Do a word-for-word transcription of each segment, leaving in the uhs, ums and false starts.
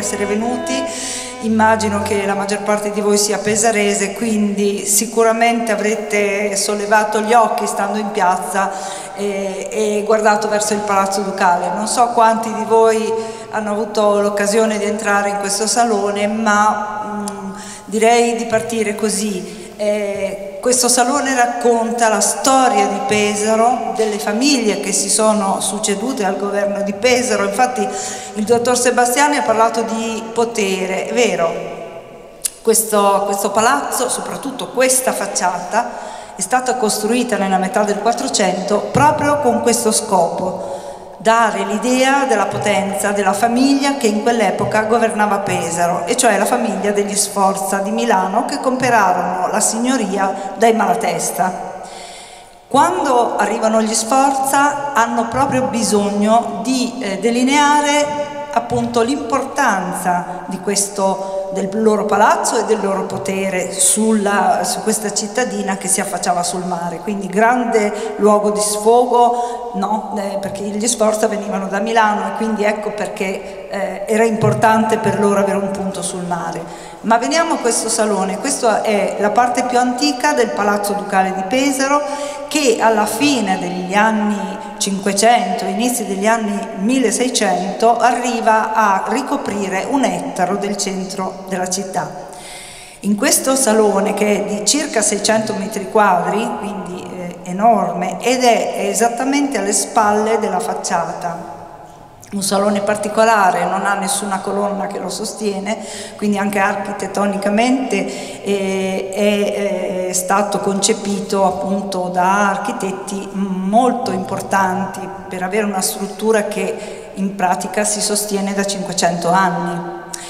essere venuti. Immagino che la maggior parte di voi sia pesarese, quindi sicuramente avrete sollevato gli occhi stando in piazza e, e guardato verso il Palazzo Ducale. Non so quanti di voi hanno avuto l'occasione di entrare in questo salone, ma mh, direi di partire così. Eh, questo salone racconta la storia di Pesaro, delle famiglie che si sono succedute al governo di Pesaro. Infatti il dottor Sebastiani ha parlato di potere, è vero, questo, questo palazzo, soprattutto questa facciata, è stata costruita nella metà del Quattrocento proprio con questo scopo: dare l'idea della potenza della famiglia che in quell'epoca governava Pesaro, e cioè la famiglia degli Sforza di Milano, che comperarono la signoria dai Malatesta. Quando arrivano gli Sforza hanno proprio bisogno di eh, delineare appunto l'importanza di questo, del loro palazzo e del loro potere sulla, su questa cittadina che si affacciava sul mare. Quindi grande luogo di sfogo, no, eh, perché gli Sforza venivano da Milano e quindi ecco perché eh, era importante per loro avere un punto sul mare. Ma veniamo a questo salone. Questa è la parte più antica del Palazzo Ducale di Pesaro, che alla fine degli anni cinquecento, inizi degli anni milleseicento, arriva a ricoprire un ettaro del centro della città. In questo salone, che è di circa seicento metri quadri, quindi eh, enorme, ed è esattamente alle spalle della facciata, un salone particolare, non ha nessuna colonna che lo sostiene, quindi anche architettonicamente eh, è, è stato concepito appunto da architetti molto importanti per avere una struttura che in pratica si sostiene da cinquecento anni.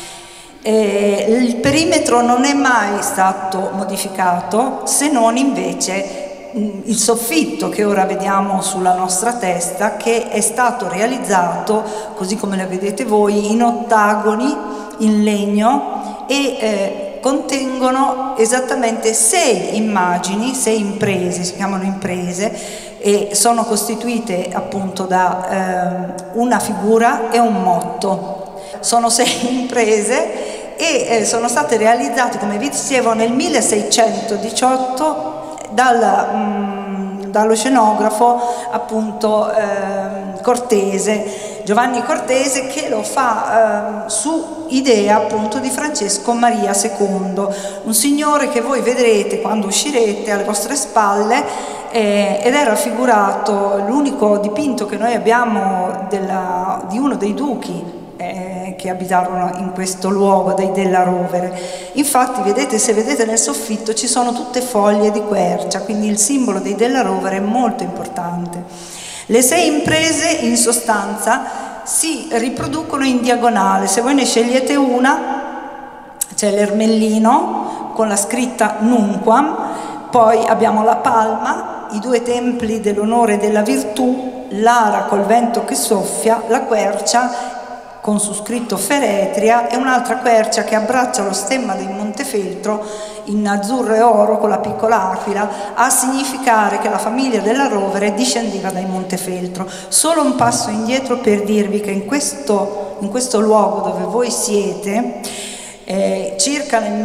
Eh, il perimetro non è mai stato modificato, se non invece il soffitto che ora vediamo sulla nostra testa, che è stato realizzato, così come lo vedete voi, in ottagoni in legno e eh, contengono esattamente sei immagini, sei imprese, si chiamano imprese, e sono costituite appunto da eh, una figura e un motto. Sono sei imprese e eh, sono state realizzate, come vi dicevo, nel milleseicentodiciotto Dal, mh, dallo scenografo appunto eh, Cortese, Giovanni Cortese, che lo fa eh, su idea appunto di Francesco Maria secondo, un signore che voi vedrete quando uscirete alle vostre spalle, eh, ed è raffigurato, l'unico dipinto che noi abbiamo della, di uno dei duchi Eh, che abitarono in questo luogo, dei Della Rovere. Infatti vedete, se vedete nel soffitto ci sono tutte foglie di quercia, quindi il simbolo dei Della Rovere è molto importante. Le sei imprese in sostanza si riproducono in diagonale. Se voi ne scegliete una, c'è l'ermellino con la scritta Nunquam, poi abbiamo la palma, i due templi dell'onore e della virtù, l'ara col vento che soffia, la quercia con su scritto Feretria e un'altra quercia che abbraccia lo stemma di Montefeltro in azzurro e oro con la piccola aquila, a significare che la famiglia Della Rovere discendeva dai Montefeltro. Solo un passo indietro per dirvi che in questo, in questo luogo dove voi siete, eh, circa nel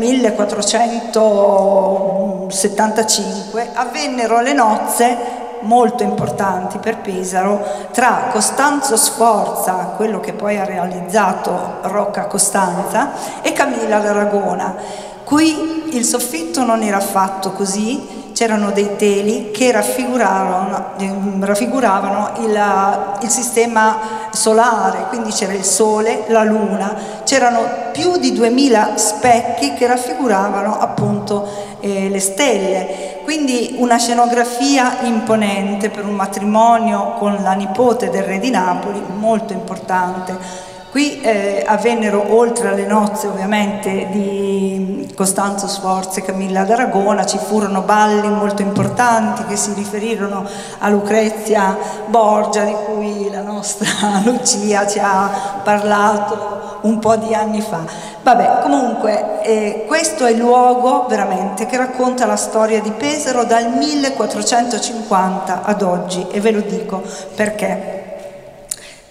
millequattrocentosettantacinque avvennero le nozze molto importanti per Pesaro tra Costanzo Sforza, quello che poi ha realizzato Rocca Costanza, e Camilla d'Aragona. Qui il soffitto non era affatto così, c'erano dei teli che raffiguravano, raffiguravano il, il sistema solare, quindi c'era il sole, la luna, c'erano più di duemila specchi che raffiguravano appunto eh, le stelle. Quindi una scenografia imponente per un matrimonio con la nipote del re di Napoli, molto importante. Qui eh, avvennero, oltre alle nozze ovviamente di Costanzo Sforza e Camilla d'Aragona, ci furono balli molto importanti che si riferirono a Lucrezia Borgia, di cui la nostra Lucia ci ha parlato un po' di anni fa. Vabbè, comunque eh, questo è il luogo veramente che racconta la storia di Pesaro dal millequattrocentocinquanta ad oggi, e ve lo dico perché.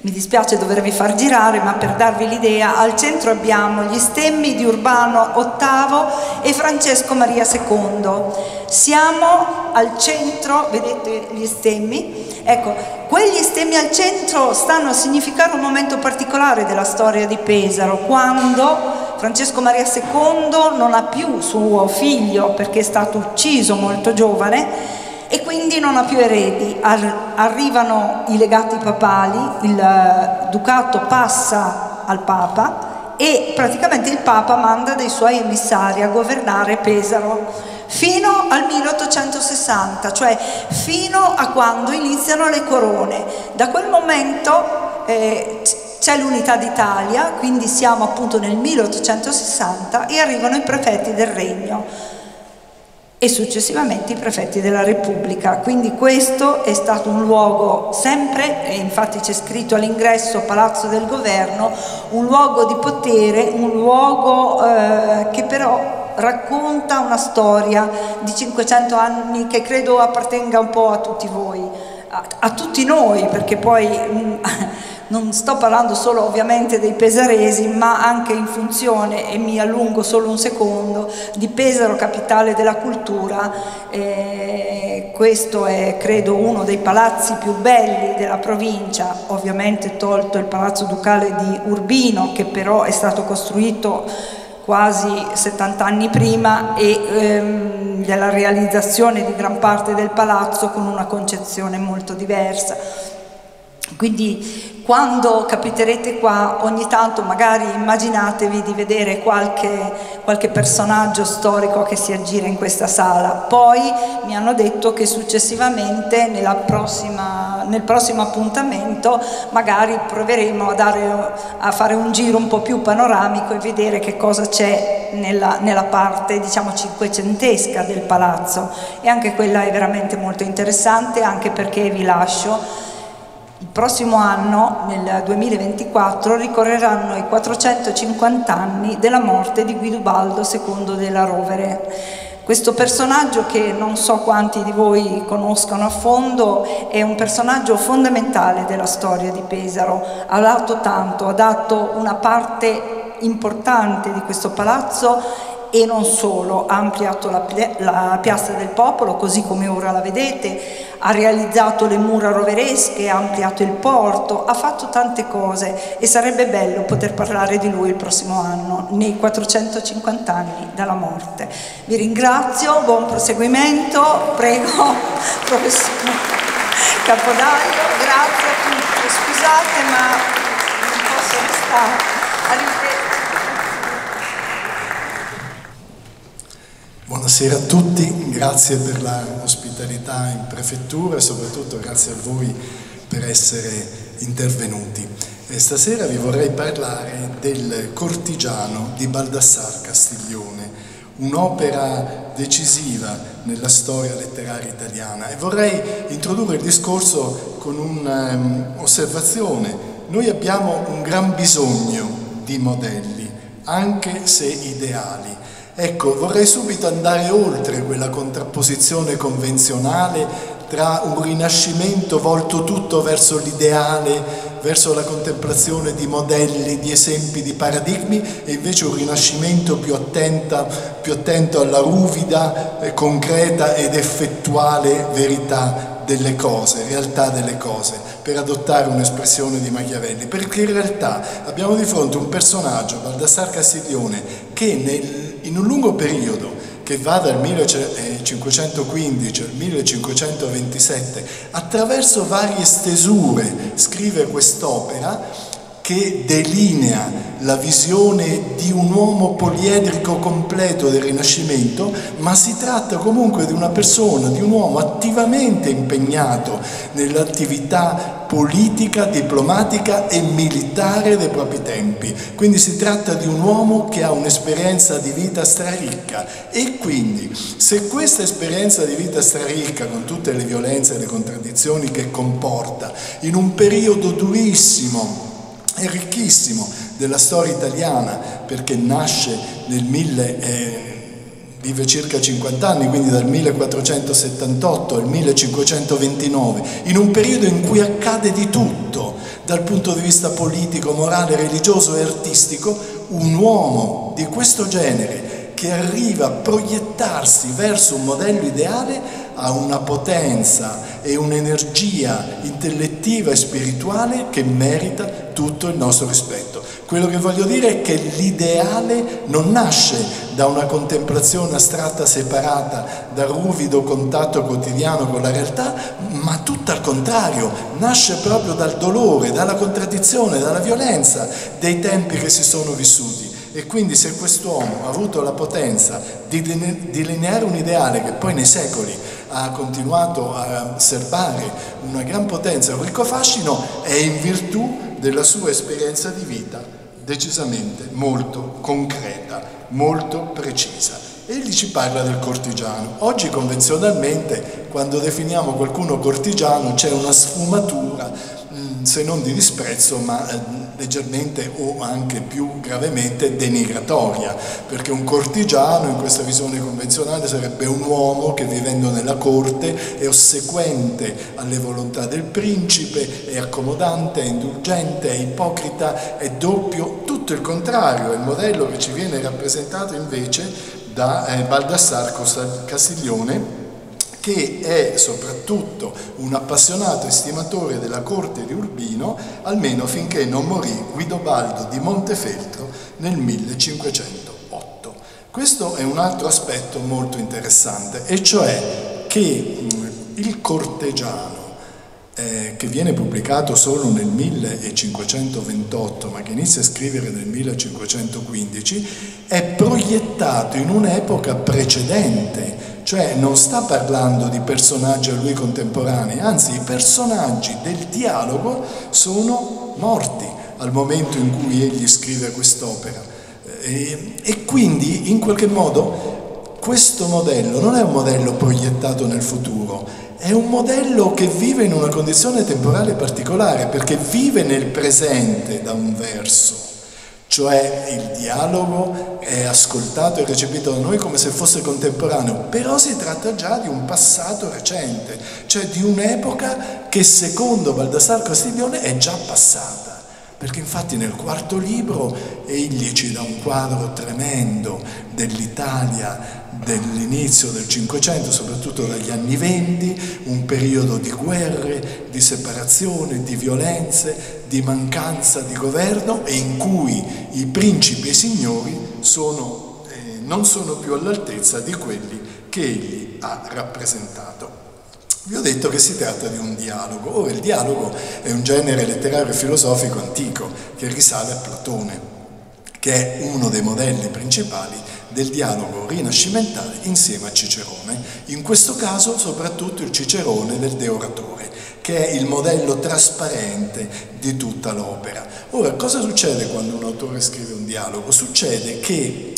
Mi dispiace dovervi far girare, ma per darvi l'idea, al centro abbiamo gli stemmi di Urbano ottavo e Francesco Maria secondo. Siamo al centro, vedete gli stemmi? Ecco, quegli stemmi al centro stanno a significare un momento particolare della storia di Pesaro, quando Francesco Maria secondo non ha più suo figlio perché è stato ucciso molto giovane, e quindi non ha più eredi. Arrivano i legati papali, il ducato passa al Papa e praticamente il Papa manda dei suoi emissari a governare Pesaro fino al milleottocentosessanta, cioè fino a quando iniziano le corone. Da quel momento eh, c'è l'unità d'Italia, quindi siamo appunto nel milleottocentosessanta e arrivano i prefetti del regno e successivamente i prefetti della Repubblica. Quindi questo è stato un luogo sempre, e infatti c'è scritto all'ingresso Palazzo del Governo, un luogo di potere, un luogo eh, che però racconta una storia di cinquecento anni che credo appartenga un po' a tutti voi, a, a tutti noi, perché poi mh, non sto parlando solo ovviamente dei pesaresi, ma anche in funzione, e mi allungo solo un secondo, di Pesaro, capitale della cultura. Eh, questo è credo uno dei palazzi più belli della provincia, ovviamente tolto il Palazzo Ducale di Urbino, che però è stato costruito quasi settanta anni prima, e ehm, della realizzazione di gran parte del palazzo con una concezione molto diversa. Quindi quando capiterete qua, ogni tanto magari immaginatevi di vedere qualche, qualche personaggio storico che si aggira in questa sala. Poi mi hanno detto che successivamente nella prossima, nel prossimo appuntamento magari proveremo a, dare, a fare un giro un po' più panoramico e vedere che cosa c'è nella, nella parte, diciamo, cinquecentesca del palazzo, e anche quella è veramente molto interessante, anche perché vi lascio. Il prossimo anno, nel duemilaventiquattro, ricorreranno i quattrocentocinquanta anni della morte di Guidobaldo secondo della Rovere. Questo personaggio, che non so quanti di voi conoscono a fondo, è un personaggio fondamentale della storia di Pesaro. Ha dato tanto, ha dato una parte importante di questo palazzo, e non solo, ha ampliato la, la Piazza del Popolo, così come ora la vedete, ha realizzato le mura roveresche, ha ampliato il porto, ha fatto tante cose, e sarebbe bello poter parlare di lui il prossimo anno, nei quattrocentocinquanta anni dalla morte. Vi ringrazio, buon proseguimento, prego, professor Capodanno, grazie a tutti, scusate ma non posso restare. Arrivederci. Buonasera a tutti, grazie per l'ospitalità in prefettura e soprattutto grazie a voi per essere intervenuti. E stasera vi vorrei parlare del Cortigiano di Baldassar Castiglione, un'opera decisiva nella storia letteraria italiana, e vorrei introdurre il discorso con un'osservazione. Um, Noi abbiamo un gran bisogno di modelli, anche se ideali. Ecco, vorrei subito andare oltre quella contrapposizione convenzionale tra un rinascimento volto tutto verso l'ideale, verso la contemplazione di modelli, di esempi, di paradigmi, e invece un rinascimento più attenta, più attento alla ruvida, eh, concreta ed effettuale verità delle cose, realtà delle cose, per adottare un'espressione di Machiavelli, perché in realtà abbiamo di fronte un personaggio, Baldassar Castiglione, che nel in un lungo periodo che va dal millecinquecentoquindici al millecinquecentoventisette, attraverso varie stesure scrive quest'opera che delinea la visione di un uomo poliedrico completo del Rinascimento, ma si tratta comunque di una persona, di un uomo attivamente impegnato nell'attività politica, diplomatica e militare dei propri tempi. Quindi si tratta di un uomo che ha un'esperienza di vita straricca, e quindi se questa esperienza di vita straricca, con tutte le violenze e le contraddizioni che comporta, in un periodo durissimo e ricchissimo della storia italiana, perché nasce nel mille, eh, vive circa cinquanta anni, quindi dal millequattrocentosettantotto al millecinquecentoventinove, in un periodo in cui accade di tutto, dal punto di vista politico, morale, religioso e artistico, un uomo di questo genere che arriva a proiettarsi verso un modello ideale ha una potenza e un'energia intellettiva e spirituale che merita tutto il nostro rispetto. Quello che voglio dire è che l'ideale non nasce da una contemplazione astratta separata, dal ruvido contatto quotidiano con la realtà, ma tutto al contrario, nasce proprio dal dolore, dalla contraddizione, dalla violenza dei tempi che si sono vissuti. E quindi se quest'uomo ha avuto la potenza di delineare un ideale che poi nei secoli ha continuato a serbare una gran potenza e un ricco fascino, è in virtù della sua esperienza di vita decisamente molto concreta, molto precisa. Egli ci parla del cortigiano. Oggi convenzionalmente, quando definiamo qualcuno cortigiano, c'è una sfumatura, se non di disprezzo, ma leggermente o anche più gravemente denigratoria, perché un cortigiano in questa visione convenzionale sarebbe un uomo che, vivendo nella corte, è ossequente alle volontà del principe, è accomodante, è indulgente, è ipocrita, è doppio, tutto il contrario. È il modello che ci viene rappresentato invece da eh, Baldassar Castiglione, che è soprattutto un appassionato estimatore della corte di Urbino, almeno finché non morì Guidobaldo di Montefeltro nel millecinquecentotto. Questo è un altro aspetto molto interessante, e cioè che il corteggiano, eh, che viene pubblicato solo nel millecinquecentoventotto, ma che inizia a scrivere nel millecinquecentoquindici, è proiettato in un'epoca precedente. Cioè non sta parlando di personaggi a lui contemporanei, anzi i personaggi del dialogo sono morti al momento in cui egli scrive quest'opera. E, e quindi in qualche modo questo modello non è un modello proiettato nel futuro, è un modello che vive in una condizione temporale particolare, perché vive nel presente da un verso. Cioè il dialogo è ascoltato e recepito da noi come se fosse contemporaneo, però si tratta già di un passato recente, cioè di un'epoca che secondo Baldassar Castiglione è già passata, perché infatti nel quarto libro egli ci dà un quadro tremendo dell'Italia dell'inizio del Cinquecento, soprattutto dagli anni venti, un periodo di guerre, di separazione, di violenze, di mancanza di governo, e in cui i principi e i signori sono, eh, non sono più all'altezza di quelli che egli ha rappresentato. Vi ho detto che si tratta di un dialogo. Ora, il dialogo è un genere letterario e filosofico antico che risale a Platone, che è uno dei modelli principali del dialogo rinascimentale insieme a Cicerone, in questo caso soprattutto il Cicerone del De Oratore, che è il modello trasparente di tutta l'opera. Ora, cosa succede quando un autore scrive un dialogo? Succede che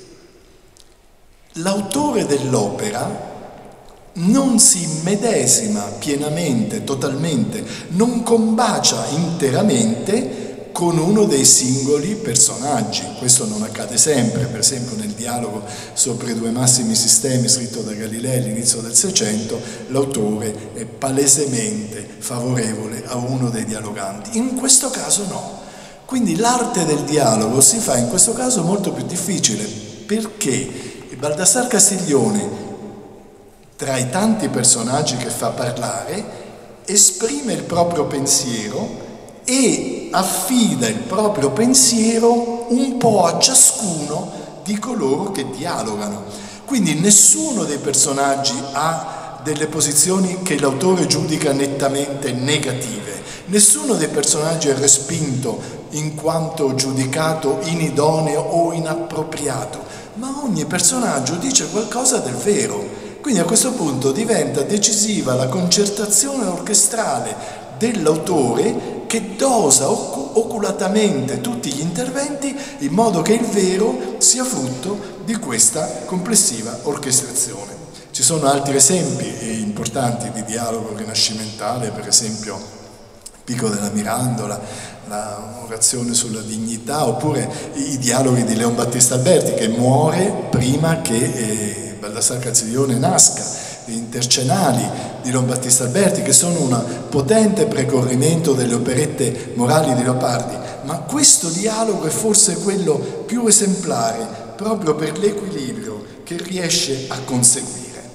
l'autore dell'opera non si immedesima pienamente, totalmente, non combacia interamente con uno dei singoli personaggi. Questo non accade sempre. Per esempio nel dialogo sopra i due massimi sistemi, scritto da Galilei all'inizio del Seicento, l'autore è palesemente favorevole a uno dei dialoganti. In questo caso no. Quindi l'arte del dialogo si fa in questo caso molto più difficile, perché Baldassar Castiglione, tra i tanti personaggi che fa parlare, esprime il proprio pensiero e affida il proprio pensiero un po' a ciascuno di coloro che dialogano. Quindi nessuno dei personaggi ha delle posizioni che l'autore giudica nettamente negative, nessuno dei personaggi è respinto in quanto giudicato inidoneo o inappropriato, ma ogni personaggio dice qualcosa del vero. Quindi a questo punto diventa decisiva la concertazione orchestrale dell'autore, che dosa oculatamente tutti gli interventi in modo che il vero sia frutto di questa complessiva orchestrazione. Ci sono altri esempi importanti di dialogo rinascimentale, per esempio Pico della Mirandola, la orazione sulla dignità, oppure i dialoghi di Leon Battista Alberti, che muore prima che eh, Baldassar Castiglione nasca. intercenali di Leon Alberti, che sono un potente precorrimento delle operette morali di Leopardi, ma questo dialogo è forse quello più esemplare proprio per l'equilibrio che riesce a conseguire.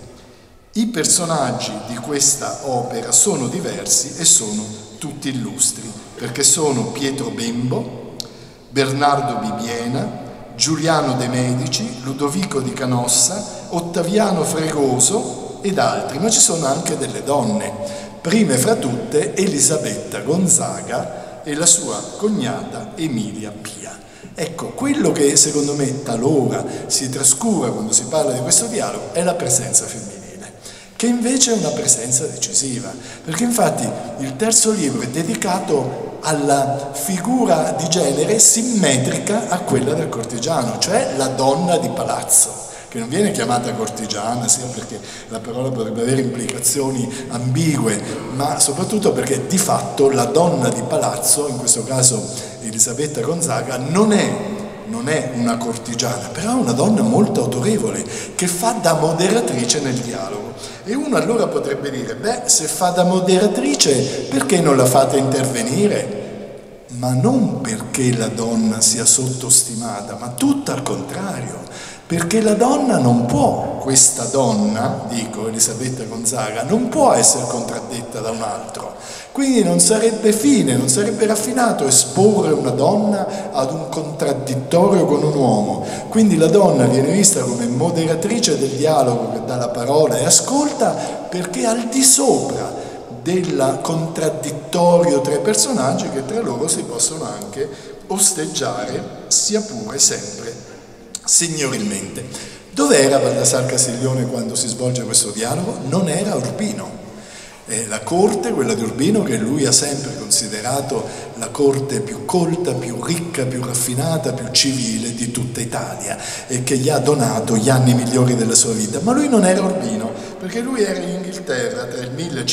I personaggi di questa opera sono diversi e sono tutti illustri, perché sono Pietro Bembo, Bernardo Bibiena, Giuliano de' Medici, Ludovico di Canossa, Ottaviano Fregoso ed altri, ma ci sono anche delle donne, prime fra tutte Elisabetta Gonzaga e la sua cognata Emilia Pia. Ecco, quello che secondo me talora si trascura quando si parla di questo dialogo è la presenza femminile, che invece è una presenza decisiva, perché infatti il terzo libro è dedicato alla figura di genere simmetrica a quella del cortigiano, cioè la donna di palazzo, che non viene chiamata cortigiana, sia perché la parola potrebbe avere implicazioni ambigue, ma soprattutto perché di fatto la donna di palazzo, in questo caso Elisabetta Gonzaga, non è non è una cortigiana, però è una donna molto autorevole, che fa da moderatrice nel dialogo. E uno allora potrebbe dire, beh, se fa da moderatrice, perché non la fate intervenire? Ma non perché la donna sia sottostimata, ma tutto al contrario, perché la donna non può, questa donna, dico Elisabetta Gonzaga, non può essere contraddetta da un altro. Quindi non sarebbe fine, non sarebbe raffinato esporre una donna ad un contraddittorio con un uomo. Quindi la donna viene vista come moderatrice del dialogo che dà la parola e ascolta, perché è al di sopra del contraddittorio tra i personaggi, che tra loro si possono anche osteggiare, sia pure sempre signorilmente. Dov'era Baldassar Castiglione quando si svolge questo dialogo? Non era a Urbino. Eh, la corte, quella di Urbino, che lui ha sempre considerato la corte più colta, più ricca, più raffinata, più civile di tutta Italia, e che gli ha donato gli anni migliori della sua vita. Ma lui non era a Urbino, perché lui era in Inghilterra tra il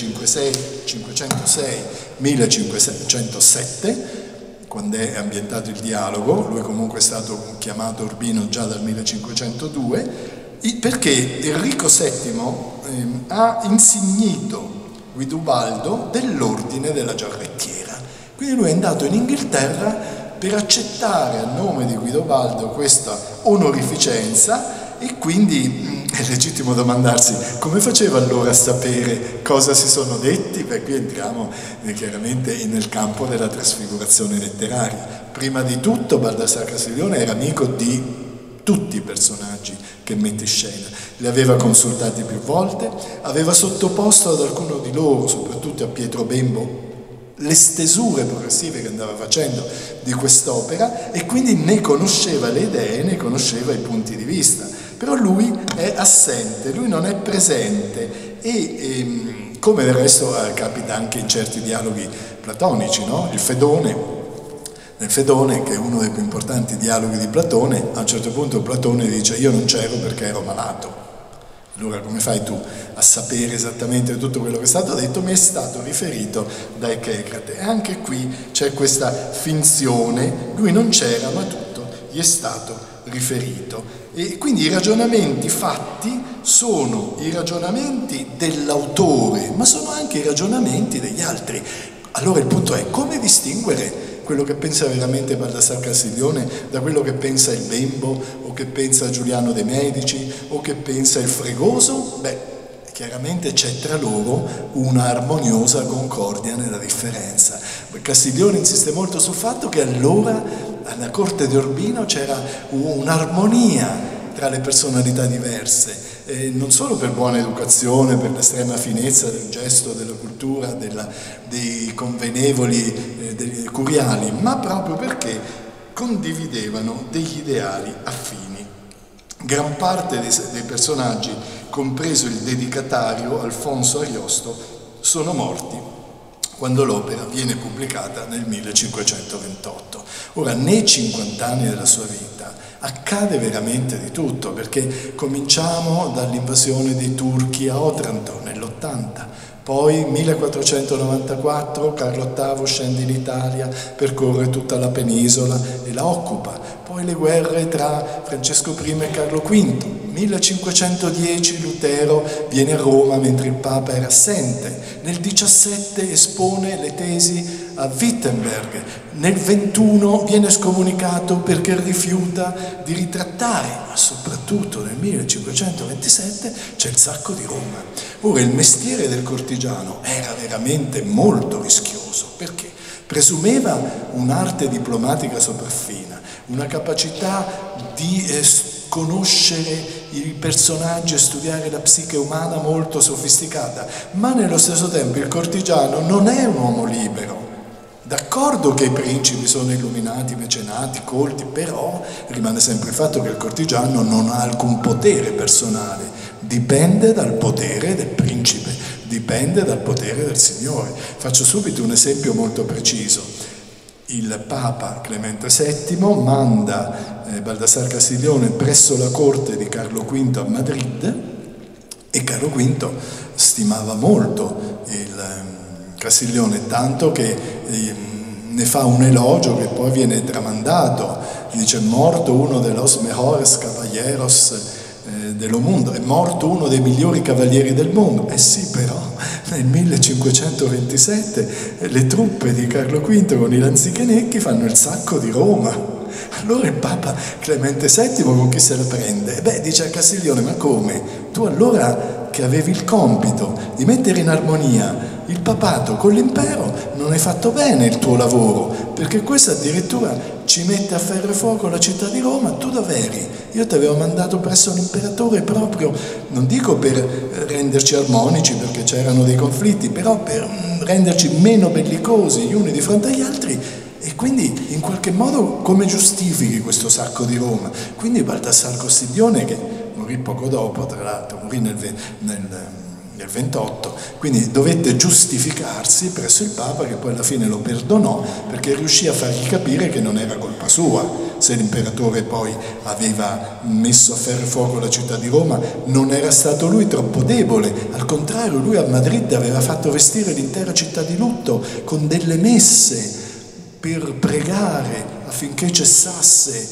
millecinquecentosei e millecinquecentosette, quando è ambientato il dialogo. Lui comunque è stato chiamato a Urbino già dal millecinquecentodue, perché Enrico settimo eh, ha insignito Guidobaldo dell'ordine della Giarrettiera. Quindi lui è andato in Inghilterra per accettare a nome di Guidobaldo questa onorificenza, e quindi mh, è legittimo domandarsi come faceva allora a sapere cosa si sono detti. Beh, qui entriamo eh, chiaramente nel campo della trasfigurazione letteraria. Prima di tutto Baldassar Castiglione era amico di tutti i personaggi che mette in scena, li aveva consultati più volte, aveva sottoposto ad alcuno di loro, soprattutto a Pietro Bembo, le stesure progressive che andava facendo di quest'opera, e quindi ne conosceva le idee, ne conosceva i punti di vista. Però lui è assente, lui non è presente, e ehm, come del resto eh, capita anche in certi dialoghi platonici, no? Il Fedone. Nel Fedone, che è uno dei più importanti dialoghi di Platone, a un certo punto Platone dice: io non c'ero perché ero malato. Allora come fai tu a sapere esattamente tutto quello che è stato detto? Mi è stato riferito da Echecrate. E anche qui c'è questa finzione, lui non c'era ma tutto gli è stato riferito. E quindi i ragionamenti fatti sono i ragionamenti dell'autore, ma sono anche i ragionamenti degli altri. Allora il punto è come distinguere quello che pensa veramente Baldassar Castiglione da quello che pensa il Bembo, o che pensa Giuliano de' Medici, o che pensa il Fregoso? Beh, chiaramente c'è tra loro una armoniosa concordia nella differenza. Castiglione insiste molto sul fatto che allora alla corte di Urbino c'era un'armonia tra le personalità diverse, eh, non solo per buona educazione, per l'estrema finezza del gesto, della cultura, della, dei convenevoli, eh, dei curiali, ma proprio perché condividevano degli ideali affini. Gran parte dei, dei personaggi, compreso il dedicatario Alfonso Ariosto, sono morti quando l'opera viene pubblicata nel millecinquecentoventotto. Ora, nei cinquant'anni della sua vita accade veramente di tutto, perché cominciamo dall'invasione dei turchi a Otranto nell'ottanta, poi millequattrocentonovantaquattro Carlo ottavo scende in Italia, percorre tutta la penisola e la occupa, poi le guerre tra Francesco primo e Carlo quinto, millecinquecentodieci Lutero viene a Roma mentre il Papa era assente, nel diciassette espone le tesi a Wittenberg, nel ventuno viene scomunicato perché rifiuta di ritrattare, ma soprattutto nel millecinquecentoventisette c'è il sacco di Roma. Ora il mestiere del cortigiano era veramente molto rischioso, perché presumeva un'arte diplomatica sopraffina, una capacità di eh, conoscere i personaggi e studiare la psiche umana molto sofisticata, ma nello stesso tempo il cortigiano non è un uomo libero. D'accordo che i principi sono illuminati, mecenati, colti, però rimane sempre il fatto che il cortigiano non ha alcun potere personale, dipende dal potere del principe, dipende dal potere del Signore. Faccio subito un esempio molto preciso. Il Papa Clemente settimo manda eh, Baldassar Castiglione presso la corte di Carlo quinto a Madrid e Carlo quinto stimava molto il eh, Castiglione, tanto che eh, ne fa un elogio che poi viene tramandato, dice: morto uno de los mejores caballeros eh, dello mundo, è morto uno dei migliori cavalieri del mondo. Eh sì, però nel millecinquecentoventisette le truppe di Carlo quinto con i lanzichenecchi fanno il sacco di Roma. Allora il Papa Clemente settimo con chi se la prende? Beh, dice a Castiglione: ma come? Tu allora che avevi il compito di mettere in armonia il papato con l'impero non hai fatto bene il tuo lavoro, perché questo addirittura ci mette a ferro e fuoco la città di Roma. Tu dov'eri? Io ti avevo mandato presso l'imperatore proprio, non dico per renderci armonici perché c'erano dei conflitti, però per renderci meno bellicosi gli uni di fronte agli altri. E quindi in qualche modo come giustifichi questo sacco di Roma? Quindi Baldassar Castiglione, che morì poco dopo, tra l'altro morì nel, nel, nel ventotto, quindi dovette giustificarsi presso il Papa, che poi alla fine lo perdonò perché riuscì a fargli capire che non era colpa sua. Se l'imperatore poi aveva messo a ferro e fuoco la città di Roma, non era stato lui troppo debole, al contrario, lui a Madrid aveva fatto vestire l'intera città di lutto con delle messe per pregare affinché cessasse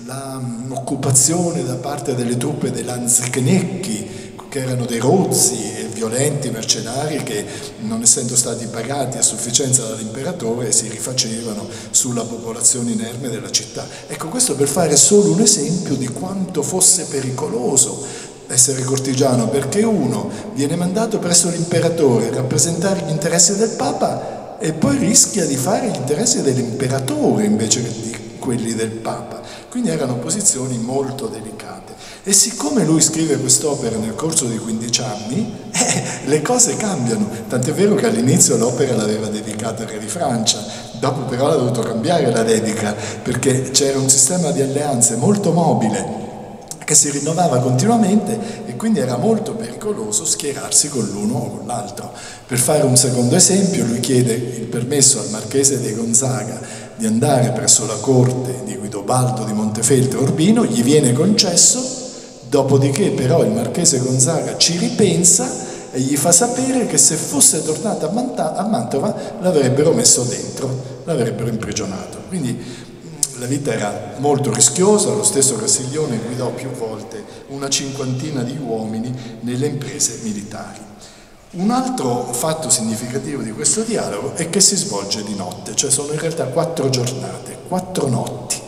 l'occupazione da parte delle truppe dei lanzichenecchi, che erano dei rozzi e violenti mercenari che, non essendo stati pagati a sufficienza dall'imperatore, si rifacevano sulla popolazione inerme della città. Ecco, questo per fare solo un esempio di quanto fosse pericoloso essere cortigiano, perché uno viene mandato presso l'imperatore a rappresentare gli interessi del Papa e poi rischia di fare gli interessi dell'imperatore invece che di quelli del Papa. Quindi erano posizioni molto delicate. E siccome lui scrive quest'opera nel corso di quindici anni, eh, le cose cambiano. Tant'è vero che all'inizio l'opera l'aveva dedicata al re di Francia, dopo però l'ha dovuto cambiare la dedica, perché c'era un sistema di alleanze molto mobile che si rinnovava continuamente e quindi era molto pericoloso schierarsi con l'uno o con l'altro. Per fare un secondo esempio, lui chiede il permesso al marchese de Gonzaga di andare presso la corte di Guidobaldo di Montefeltro Urbino, gli viene concesso, dopodiché però il marchese Gonzaga ci ripensa e gli fa sapere che se fosse tornato a, Manta- a Mantova l'avrebbero messo dentro, l'avrebbero imprigionato. Quindi la vita era molto rischiosa, lo stesso Castiglione guidò più volte una cinquantina di uomini nelle imprese militari. Un altro fatto significativo di questo dialogo è che si svolge di notte, cioè sono in realtà quattro giornate, quattro notti,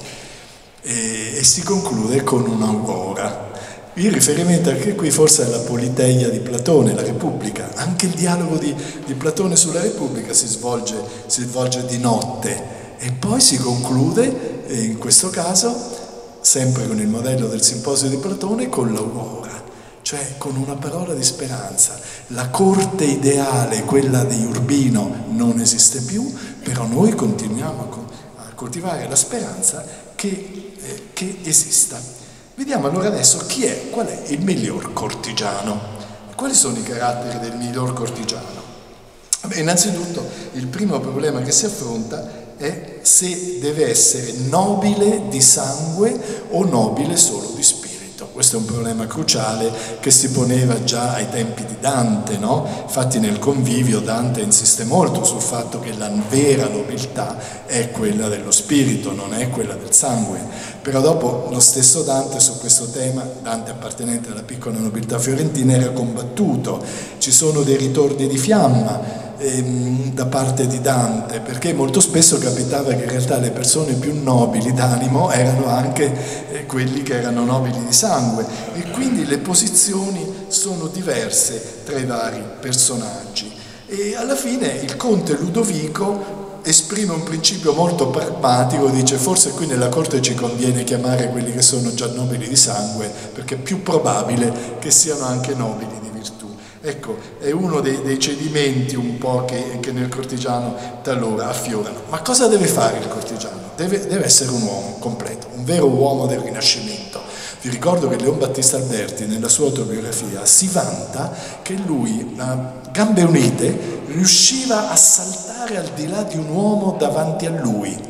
e, e si conclude con un'aurora. Il riferimento anche qui forse alla Politeia di Platone, la Repubblica. Anche il dialogo di, di Platone sulla Repubblica si svolge, si svolge di notte e poi si conclude, in questo caso, sempre con il modello del simposio di Platone, con l'aurora, cioè con una parola di speranza. La corte ideale, quella di Urbino, non esiste più, però noi continuiamo a, co- a coltivare la speranza che, eh, che esista. Vediamo allora adesso chi è, qual è il miglior cortigiano. Quali sono i caratteri del miglior cortigiano? Beh, innanzitutto, il primo problema che si affronta è se deve essere nobile di sangue o nobile solo di spirito. Questo è un problema cruciale che si poneva già ai tempi di Dante, no? Infatti nel Convivio Dante insiste molto sul fatto che la vera nobiltà è quella dello spirito, non è quella del sangue. Però dopo lo stesso Dante su questo tema, Dante appartenente alla piccola nobiltà fiorentina, era combattuto. Ci sono dei ritorni di fiamma ehm, da parte di Dante, perché molto spesso capitava che in realtà le persone più nobili d'animo erano anche eh, quelli che erano nobili di sangue, e quindi le posizioni sono diverse tra i vari personaggi. E alla fine il conte Ludovico esprime un principio molto pragmatico, dice: forse qui nella corte ci conviene chiamare quelli che sono già nobili di sangue, perché è più probabile che siano anche nobili di virtù. Ecco, è uno dei, dei cedimenti un po' che, che nel cortigiano talora affiorano. Ma cosa deve fare il cortigiano? Deve, deve essere un uomo completo, un vero uomo del Rinascimento. Vi ricordo che Leon Battista Alberti nella sua autobiografia si vanta che lui, a gambe unite, riusciva a saltare al di là di un uomo davanti a lui.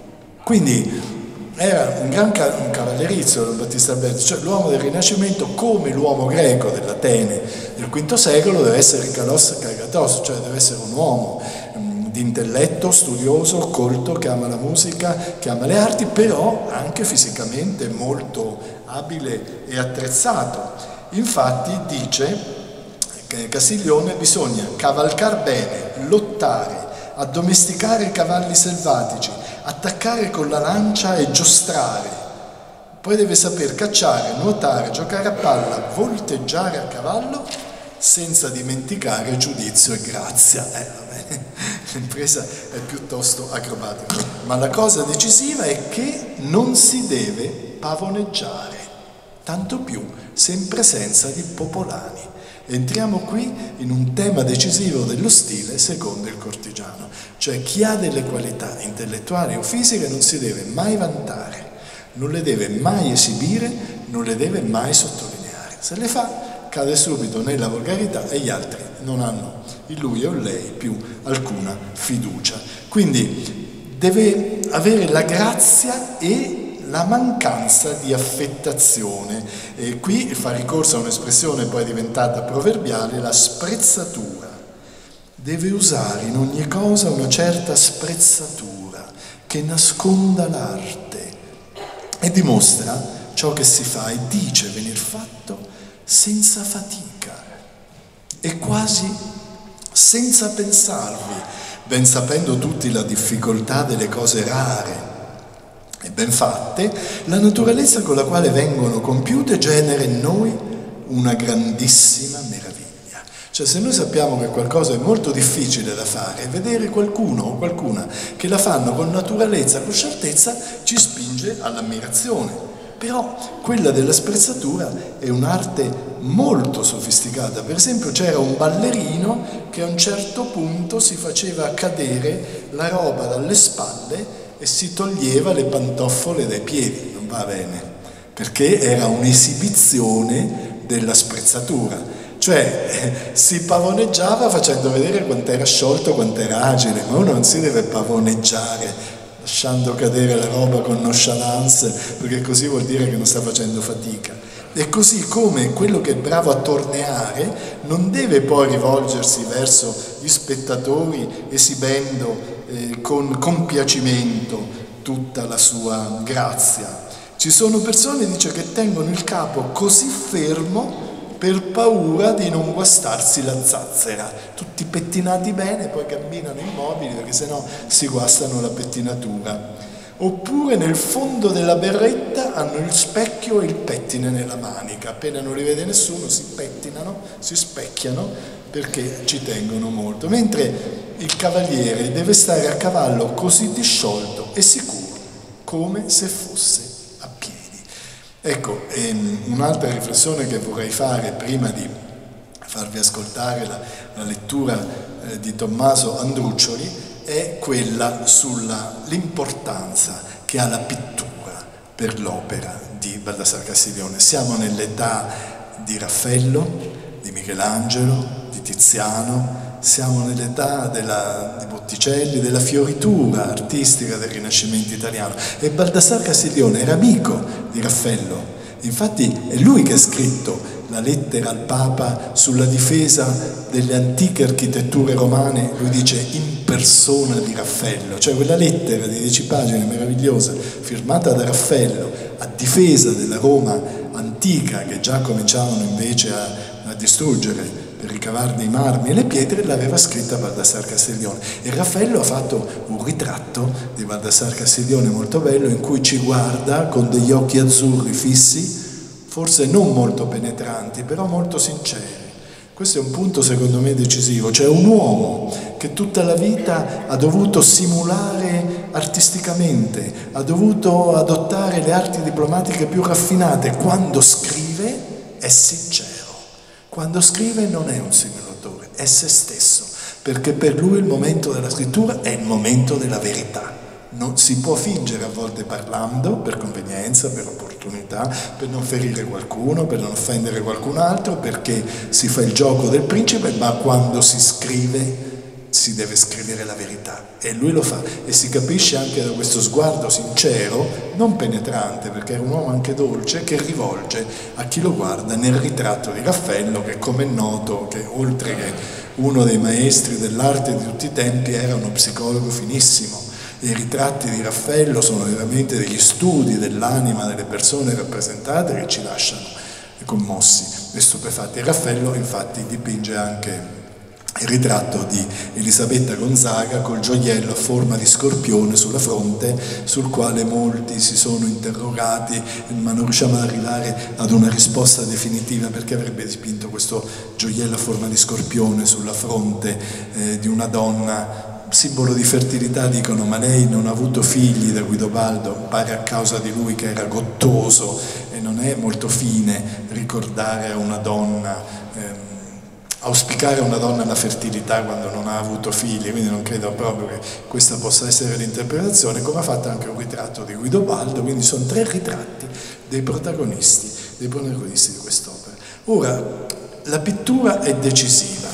Quindi era un gran ca- un cavallerizzo Leon Battista Alberti, cioè l'uomo del Rinascimento, come l'uomo greco dell'Atene del quinto secolo, deve essere kalos kagatos, cioè deve essere un uomo mh, di intelletto, studioso, colto, che ama la musica, che ama le arti, però anche fisicamente molto abile e attrezzato. Infatti dice che Castiglione: bisogna cavalcar bene, lottare, addomesticare i cavalli selvatici, attaccare con la lancia e giostrare. Poi deve saper cacciare, nuotare, giocare a palla, volteggiare a cavallo, senza dimenticare giudizio e grazia. Eh, vabbè, l'impresa è piuttosto acrobatica. Ma la cosa decisiva è che non si deve pavoneggiare, tanto più se in presenza di popolani. Entriamo qui in un tema decisivo dello stile secondo il cortigiano, cioè chi ha delle qualità intellettuali o fisiche non si deve mai vantare, non le deve mai esibire, non le deve mai sottolineare. Se le fa, cade subito nella volgarità e gli altri non hanno in lui o in lei più alcuna fiducia. Quindi deve avere la grazia e la mancanza di affettazione. E qui fa ricorso a un'espressione poi diventata proverbiale, la sprezzatura. Deve usare in ogni cosa una certa sprezzatura che nasconda l'arte e dimostra ciò che si fa e dice venir fatto senza fatica e quasi senza pensarvi, ben sapendo tutti la difficoltà delle cose rare e ben fatte. La naturalezza con la quale vengono compiute genera in noi una grandissima meraviglia. Cioè, se noi sappiamo che qualcosa è molto difficile da fare, vedere qualcuno o qualcuna che la fanno con naturalezza, con scioltezza, ci spinge all'ammirazione. Però quella della sprezzatura è un'arte molto sofisticata. Per esempio c'era un ballerino che a un certo punto si faceva cadere la roba dalle spalle e si toglieva le pantofole dai piedi. Non va bene, perché era un'esibizione della sprezzatura, cioè si pavoneggiava facendo vedere quant'era sciolto, quant'era agile, ma uno non si deve pavoneggiare lasciando cadere la roba con nonchalance, perché così vuol dire che non sta facendo fatica. E così come quello che è bravo a torneare non deve poi rivolgersi verso gli spettatori esibendo eh, con compiacimento tutta la sua grazia. Ci sono persone, dice, che tengono il capo così fermo per paura di non guastarsi la zazzera, tutti pettinati bene, poi camminano immobili perché sennò si guastano la pettinatura. Oppure nel fondo della berretta hanno il specchio e il pettine nella manica, appena non li vede nessuno si pettinano, si specchiano perché ci tengono molto, mentre il cavaliere deve stare a cavallo così disciolto e sicuro come se fosse a piedi. Ecco, ehm, un'altra riflessione che vorrei fare prima di farvi ascoltare la, la lettura eh, di Tommaso Andruccioli è quella sull'importanza che ha la pittura per l'opera di Baldassare Castiglione. Siamo nell'età di Raffaello, di Michelangelo, di Tiziano, siamo nell'età della, di Botticelli, della fioritura artistica del Rinascimento italiano, e Baldassare Castiglione era amico di Raffaello Infatti è lui che ha scritto la lettera al Papa sulla difesa delle antiche architetture romane, lui dice in persona di Raffaello, cioè quella lettera di dieci pagine meravigliosa firmata da Raffaello a difesa della Roma antica, che già cominciavano invece a, a distruggere per ricavarne i marmi e le pietre, l'aveva scritta Baldassar Castiglione. E Raffaello ha fatto un ritratto di Baldassar Castiglione molto bello, in cui ci guarda con degli occhi azzurri fissi, forse non molto penetranti, però molto sinceri. Questo è un punto secondo me decisivo, cioè un uomo che tutta la vita ha dovuto simulare artisticamente, ha dovuto adottare le arti diplomatiche più raffinate, quando scrive è sincero, quando scrive non è un simulatore, è se stesso, perché per lui il momento della scrittura è il momento della verità. Non si può fingere a volte parlando, per convenienza, per opportunità, per non ferire qualcuno, per non offendere qualcun altro, perché si fa il gioco del principe, ma quando si scrive si deve scrivere la verità, e lui lo fa, e si capisce anche da questo sguardo sincero, non penetrante, perché era un uomo anche dolce, che rivolge a chi lo guarda nel ritratto di Raffaello, che come è noto, che oltre che uno dei maestri dell'arte di tutti i tempi, era uno psicologo finissimo. I ritratti di Raffaello sono veramente degli studi dell'anima delle persone rappresentate che ci lasciano commossi e stupefatti. E Raffaello infatti dipinge anche il ritratto di Elisabetta Gonzaga col gioiello a forma di scorpione sulla fronte, sul quale molti si sono interrogati, ma non riusciamo ad arrivare ad una risposta definitiva, perché avrebbe dipinto questo gioiello a forma di scorpione sulla fronte eh, di una donna, simbolo di fertilità, dicono, ma lei non ha avuto figli da Guidobaldo, pare a causa di lui che era gottoso, e non è molto fine ricordare a una donna, ehm, auspicare a una donna la fertilità quando non ha avuto figli, quindi non credo proprio che questa possa essere l'interpretazione, come ha fatto anche un ritratto di Guidobaldo, quindi sono tre ritratti dei protagonisti, dei protagonisti di quest'opera. Ora, la pittura è decisiva,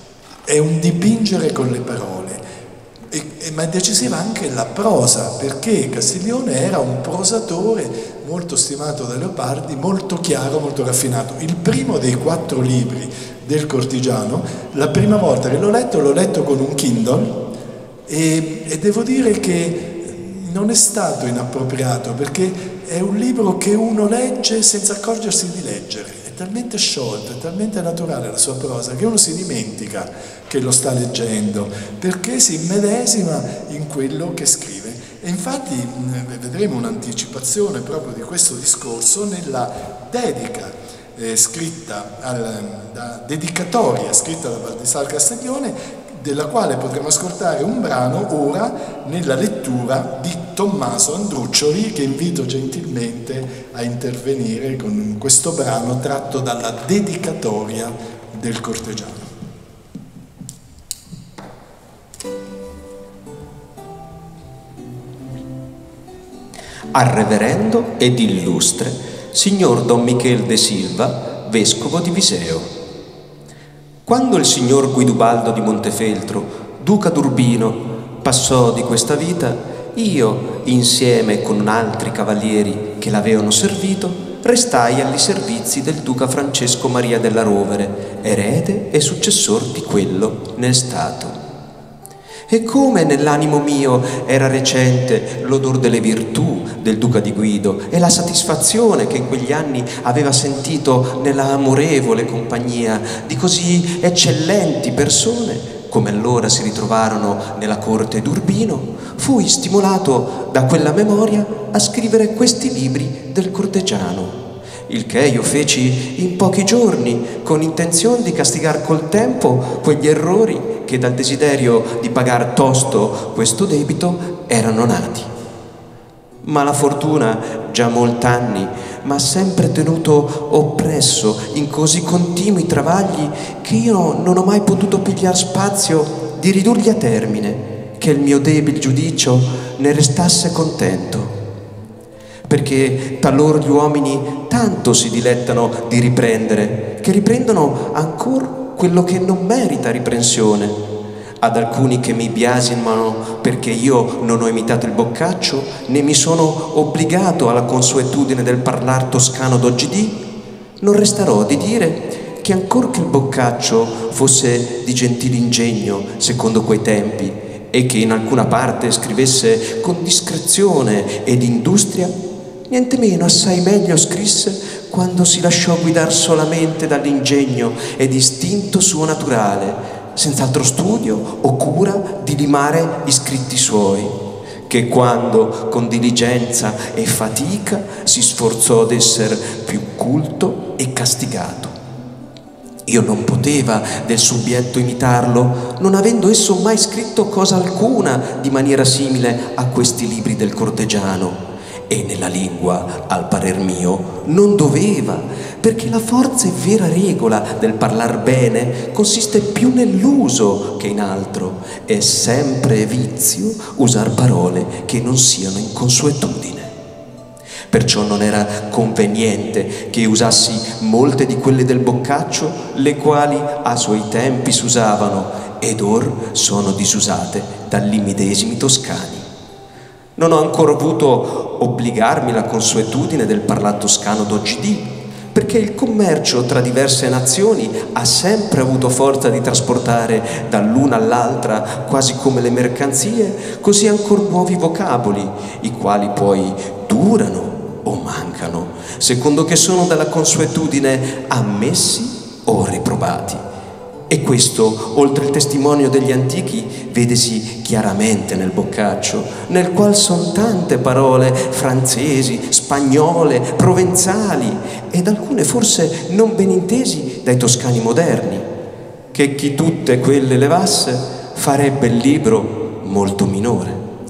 è un dipingere con le parole, E, e, ma è decisiva anche la prosa, perché Castiglione era un prosatore molto stimato da Leopardi, molto chiaro, molto raffinato. Il primo dei quattro libri del Cortigiano, la prima volta che l'ho letto, l'ho letto con un Kindle e, e devo dire che non è stato inappropriato, perché è un libro che uno legge senza accorgersi di leggere. È talmente sciolto, è talmente naturale la sua prosa che uno si dimentica che lo sta leggendo, perché si immedesima in quello che scrive. E infatti vedremo un'anticipazione proprio di questo discorso nella dedica eh, scritta, al, da, dedicatoria scritta da Baldassar Castiglione, della quale potremo ascoltare un brano ora nella lettura di Tommaso Andruccioli, che invito gentilmente a intervenire con questo brano tratto dalla dedicatoria del Cortegiano. Al reverendo ed illustre signor Don Michel de Silva, vescovo di Viseo. Quando il signor Guidobaldo di Montefeltro, duca d'Urbino, passò di questa vita, io, insieme con altri cavalieri che l'avevano servito, restai agli servizi del duca Francesco Maria della Rovere, erede e successor di quello nel stato. E come nell'animo mio era recente l'odor delle virtù del duca di Guido e la soddisfazione che in quegli anni aveva sentito nella amorevole compagnia di così eccellenti persone come allora si ritrovarono nella corte d'Urbino, fui stimolato da quella memoria a scrivere questi libri del cortegiano, il che io feci in pochi giorni con intenzione di castigar col tempo quegli errori che dal desiderio di pagar tosto questo debito erano nati. Ma la fortuna, già molt'anni, m'ha sempre tenuto oppresso in così continui travagli che io non ho mai potuto pigliar spazio di ridurli a termine, che il mio debil giudicio ne restasse contento. Perché talor gli uomini tanto si dilettano di riprendere, che riprendono ancor quello che non merita riprensione, ad alcuni che mi biasimano perché io non ho imitato il Boccaccio, né mi sono obbligato alla consuetudine del parlar toscano d'oggidì, non resterò di dire che ancor che il Boccaccio fosse di gentile ingegno secondo quei tempi e che in alcuna parte scrivesse con discrezione ed industria, nientemeno assai meglio scrisse quando si lasciò guidar solamente dall'ingegno ed istinto suo naturale, senz'altro studio o cura di limare i scritti suoi, che quando con diligenza e fatica si sforzò d'esser più culto e castigato. Io non poteva del subbietto imitarlo, non avendo esso mai scritto cosa alcuna di maniera simile a questi libri del cortegiano, e nella lingua, al parer mio, non doveva, perché la forza e vera regola del parlar bene consiste più nell'uso che in altro, è sempre vizio usar parole che non siano in consuetudine. Perciò non era conveniente che usassi molte di quelle del Boccaccio, le quali a suoi tempi s'usavano ed or sono disusate dagli medesimi toscani. Non ho ancora avuto obbligarmi la consuetudine del parlar toscano d'oggidì, perché il commercio tra diverse nazioni ha sempre avuto forza di trasportare dall'una all'altra, quasi come le mercanzie, così ancor nuovi vocaboli, i quali poi durano o mancano, secondo che sono dalla consuetudine ammessi o riprobati. E questo, oltre il testimonio degli antichi, vedesi chiaramente nel Boccaccio, nel qual son tante parole francesi, spagnole, provenzali ed alcune forse non ben intesi dai toscani moderni, che chi tutte quelle levasse farebbe il libro molto minore.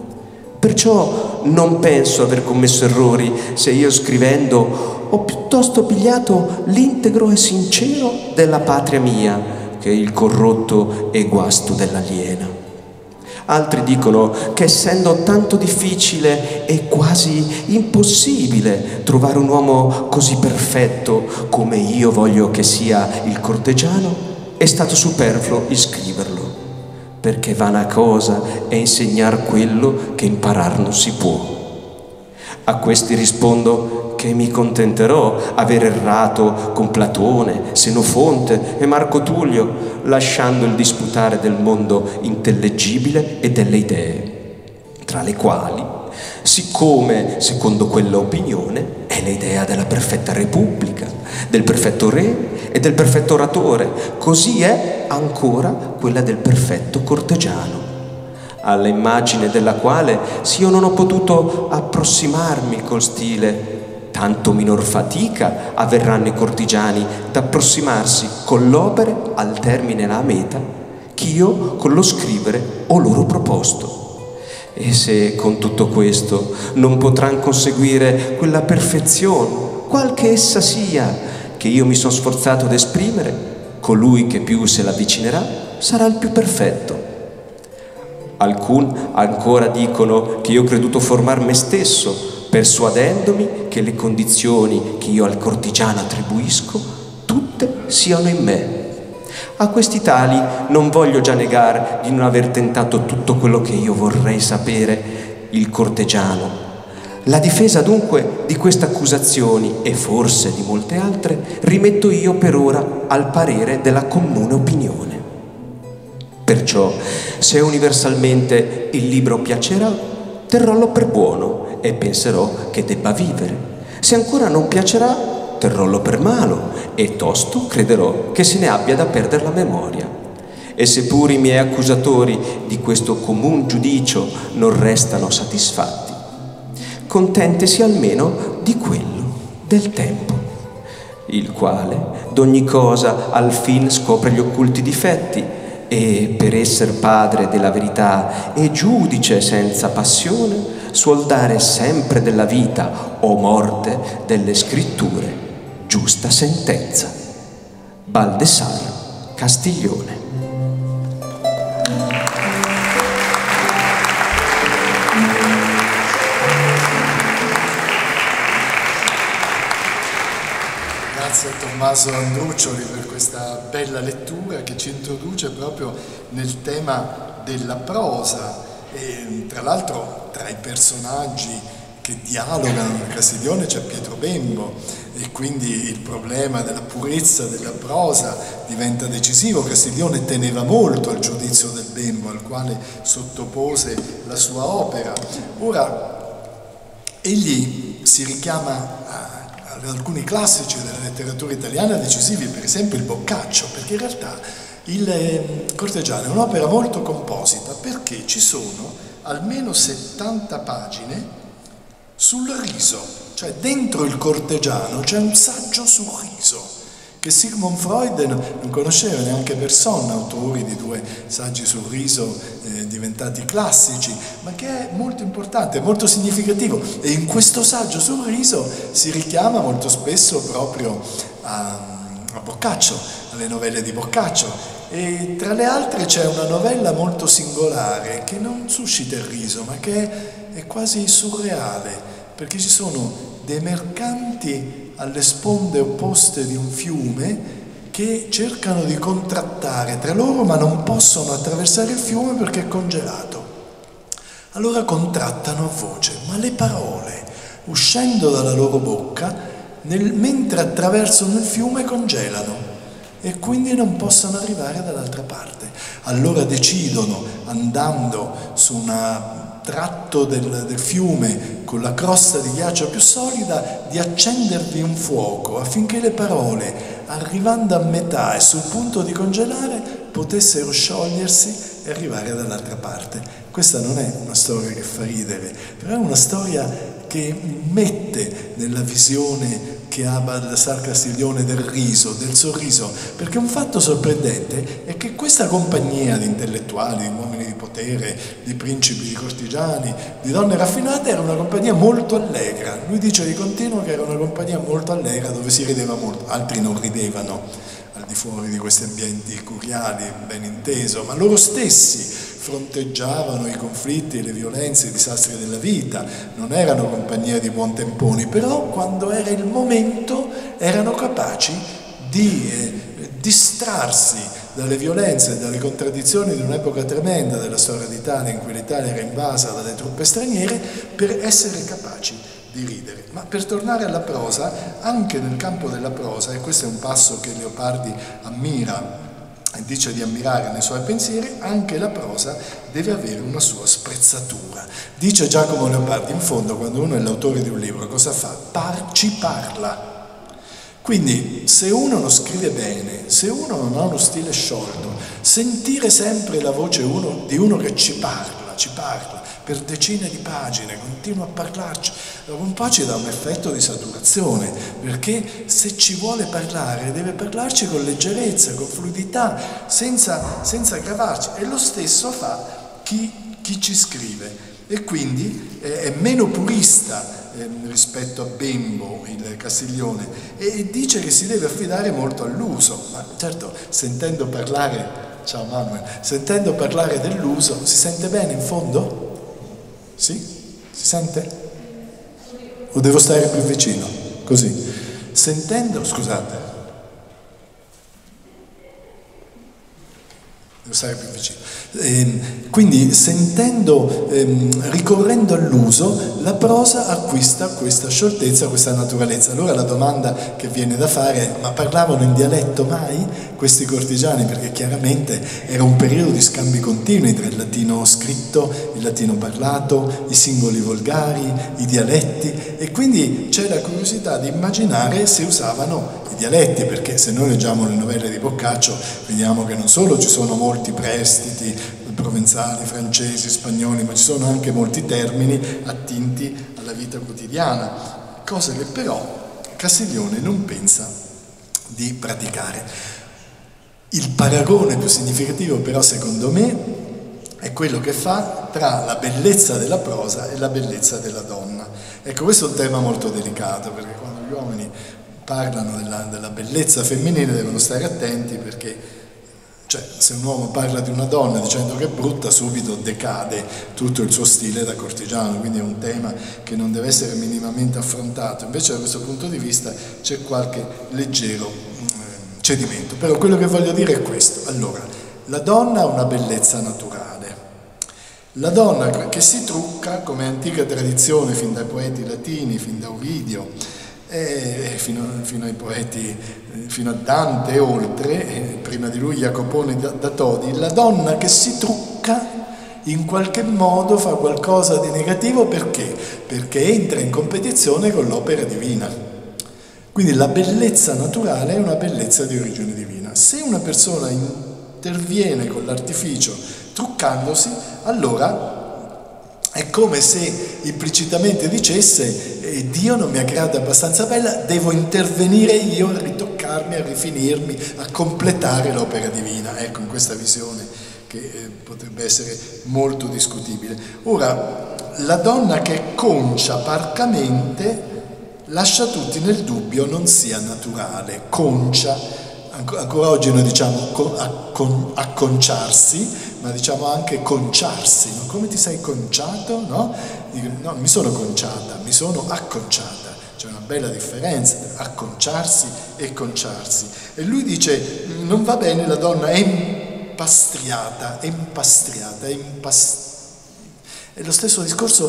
Perciò non penso aver commesso errori se io scrivendo ho piuttosto pigliato l'integro e sincero della patria mia che il corrotto e guasto dell'aliena. Altri dicono che essendo tanto difficile e quasi impossibile trovare un uomo così perfetto come io voglio che sia il cortegiano, è stato superfluo iscriverlo, perché vana cosa è insegnar quello che imparar non si può. A questi rispondo che mi contenterò aver errato con Platone, Senofonte e Marco Tullio, lasciando il disputare del mondo intellegibile e delle idee, tra le quali, siccome, secondo quella opinione, è l'idea della perfetta repubblica, del perfetto re e del perfetto oratore, così è ancora quella del perfetto cortegiano, alla immagine della quale, se io non ho potuto approssimarmi col stile, tanto minor fatica avverranno i cortigiani d'approssimarsi con l'opere al termine e la meta ch'io con lo scrivere ho loro proposto. E se con tutto questo non potran conseguire quella perfezione, qual che essa sia, che io mi sono sforzato d'esprimere, colui che più se l'avvicinerà sarà il più perfetto. Alcun ancora dicono che io ho creduto formar me stesso, persuadendomi che le condizioni che io al cortigiano attribuisco tutte siano in me. A questi tali non voglio già negare di non aver tentato tutto quello che io vorrei sapere il cortegiano. La difesa dunque di queste accusazioni e forse di molte altre rimetto io per ora al parere della comune opinione. Perciò, se universalmente il libro piacerà, terrollo per buono e penserò che debba vivere. Se ancora non piacerà, terrollo per malo e tosto crederò che se ne abbia da perdere la memoria. E seppur i miei accusatori di questo comun giudicio non restano soddisfatti, contentesi almeno di quello del tempo, il quale d'ogni cosa al fin scopre gli occulti difetti e per esser padre della verità e giudice senza passione suol dare sempre della vita o morte delle scritture giusta sentenza. Baldassarre, Castiglione. Grazie a Tommaso. Tommaso Andruccioli per questa bella lettura che ci introduce proprio nel tema della prosa. E, tra l'altro, tra i personaggi che dialogano nel Castiglione c'è Pietro Bembo, e quindi il problema della purezza della prosa diventa decisivo. Castiglione teneva molto al giudizio del Bembo, al quale sottopose la sua opera. Ora, egli si richiama a, ad alcuni classici della letteratura italiana decisivi, per esempio il Boccaccio, perché in realtà il Corteggiano è un'opera molto composita, perché ci sono almeno settanta pagine sul riso, cioè dentro il Corteggiano c'è un saggio sul riso che Sigmund Freud non conosceva neanche per sonno, autori di due saggi sul riso eh, diventati classici, ma che è molto importante, molto significativo, e in questo saggio sul riso si richiama molto spesso proprio a, a Boccaccio, alle novelle di Boccaccio, e tra le altre c'è una novella molto singolare che non suscita il riso, ma che è quasi surreale, perché ci sono dei mercanti alle sponde opposte di un fiume che cercano di contrattare tra loro, ma non possono attraversare il fiume perché è congelato. Allora contrattano a voce, ma le parole, uscendo dalla loro bocca, nel, mentre attraversano il fiume, congelano e quindi non possono arrivare dall'altra parte. Allora decidono, andando su una tratto del, del fiume con la crosta di ghiaccio più solida, di accendervi un fuoco affinché le parole, arrivando a metà e sul punto di congelare, potessero sciogliersi e arrivare dall'altra parte. Questa non è una storia che fa ridere, però è una storia che mette nella visione che ha Baldassar Castiglione del riso, del sorriso, perché un fatto sorprendente è che questa compagnia di intellettuali, di uomini di potere, di principi, di cortigiani, di donne raffinate era una compagnia molto allegra. Lui dice di continuo che era una compagnia molto allegra dove si rideva molto, altri non ridevano al di fuori di questi ambienti curiali, ben inteso, ma loro stessi fronteggiavano i conflitti, le violenze, i disastri della vita, non erano compagnia di buontemponi, però quando era il momento erano capaci di eh, distrarsi dalle violenze e dalle contraddizioni di un'epoca tremenda della storia d'Italia, in cui l'Italia era invasa dalle truppe straniere, per essere capaci di ridere. Ma per tornare alla prosa, anche nel campo della prosa, e questo è un passo che Leopardi ammira e dice di ammirare nei suoi pensieri, anche la prosa deve avere una sua sprezzatura. Dice Giacomo Leopardi, in fondo, quando uno è l'autore di un libro, cosa fa? Par- ci parla. Quindi se uno non scrive bene, se uno non ha uno stile sciolto, sentire sempre la voce uno, di uno che ci parla, ci parla per decine di pagine, continua a parlarci, dopo un po' ci dà un effetto di saturazione, perché se ci vuole parlare deve parlarci con leggerezza, con fluidità, senza, senza aggravarci, e lo stesso fa chi, chi ci scrive, e quindi eh, è meno purista eh, rispetto a Bembo, il Castiglione, e dice che si deve affidare molto all'uso. Ma certo, sentendo parlare, ciao Manuel, sentendo parlare dell'uso, si sente bene in fondo? Sì? Si sente? O devo stare più vicino? Così. Sentendo, scusate, devo stare più vicino. Eh, quindi sentendo, ehm, ricorrendo all'uso, la prosa acquista questa scioltezza, questa naturalezza. Allora la domanda che viene da fare è: ma parlavano in dialetto mai questi cortigiani? Perché chiaramente era un periodo di scambi continui tra il latino scritto, il latino parlato, i singoli volgari, i dialetti, e quindi c'è la curiosità di immaginare se usavano i dialetti, perché se noi leggiamo le novelle di Boccaccio vediamo che non solo ci sono molti prestiti provenzali, francesi, spagnoli, ma ci sono anche molti termini attinti alla vita quotidiana, cose che però Castiglione non pensa di praticare. Il paragone più significativo però, secondo me, è quello che fa tra la bellezza della prosa e la bellezza della donna. Ecco, questo è un tema molto delicato, perché quando gli uomini parlano della, della bellezza femminile devono stare attenti, perché Cioè, se un uomo parla di una donna dicendo che è brutta, subito decade tutto il suo stile da cortigiano, quindi è un tema che non deve essere minimamente affrontato. Invece da questo punto di vista c'è qualche leggero eh, cedimento. Però quello che voglio dire è questo. Allora, la donna ha una bellezza naturale. La donna che si trucca, come antica tradizione, fin dai poeti latini, fin da Ovidio, e fino, fino ai poeti, fino a Dante e oltre, e prima di lui Jacopone da, da Todi, la donna che si trucca in qualche modo fa qualcosa di negativo. Perché? Perché entra in competizione con l'opera divina. Quindi la bellezza naturale è una bellezza di origine divina. Se una persona interviene con l'artificio truccandosi, allora è come se implicitamente dicesse eh, Dio non mi ha creata abbastanza bella, devo intervenire io a ritoccarmi, a rifinirmi, a completare l'opera divina. Ecco, in questa visione che eh, potrebbe essere molto discutibile. Ora, la donna che è concia parcamente lascia tutti nel dubbio non sia naturale. Concia, ancora oggi noi diciamo acconciarsi, ma diciamo anche conciarsi, no? Come ti sei conciato? No? No, mi sono conciata, mi sono acconciata. C'è una bella differenza tra acconciarsi e conciarsi. E lui dice, non va bene, la donna è impastriata, è impastriata, è impastriata. È lo stesso discorso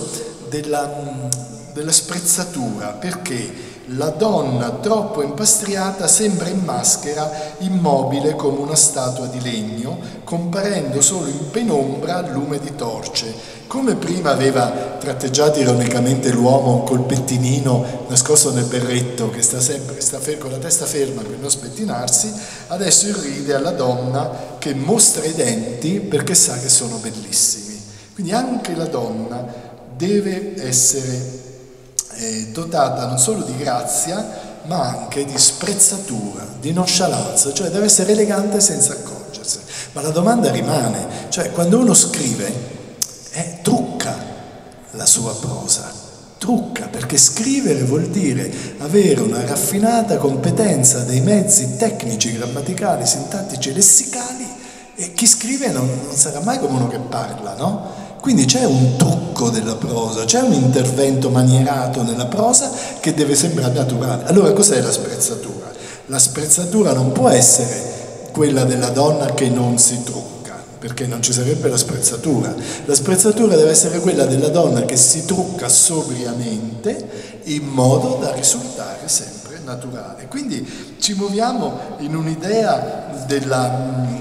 della, della sprezzatura, perché la donna troppo impastriata sembra in maschera, immobile come una statua di legno, comparendo solo in penombra al lume di torce. Come prima aveva tratteggiato ironicamente l'uomo col pettinino nascosto nel berretto, che sta sempre sta con la testa ferma per non spettinarsi, adesso irride alla donna che mostra i denti perché sa che sono bellissimi. Quindi anche la donna deve essere eh, dotata non solo di grazia, ma anche di sprezzatura, di nonchalance, cioè deve essere elegante senza accorgersi. Ma la domanda rimane, cioè quando uno scrive, eh, trucca la sua prosa, trucca, perché scrivere vuol dire avere una raffinata competenza dei mezzi tecnici, grammaticali, sintattici, lessicali, e chi scrive non, non sarà mai come uno che parla, no? Quindi c'è un trucco della prosa, c'è un intervento manierato nella prosa che deve sembrare naturale. Allora cos'è la sprezzatura? La sprezzatura non può essere quella della donna che non si trucca, perché non ci sarebbe la sprezzatura. La sprezzatura deve essere quella della donna che si trucca sobriamente in modo da risultare sempre naturale. Quindi ci muoviamo in un'idea della...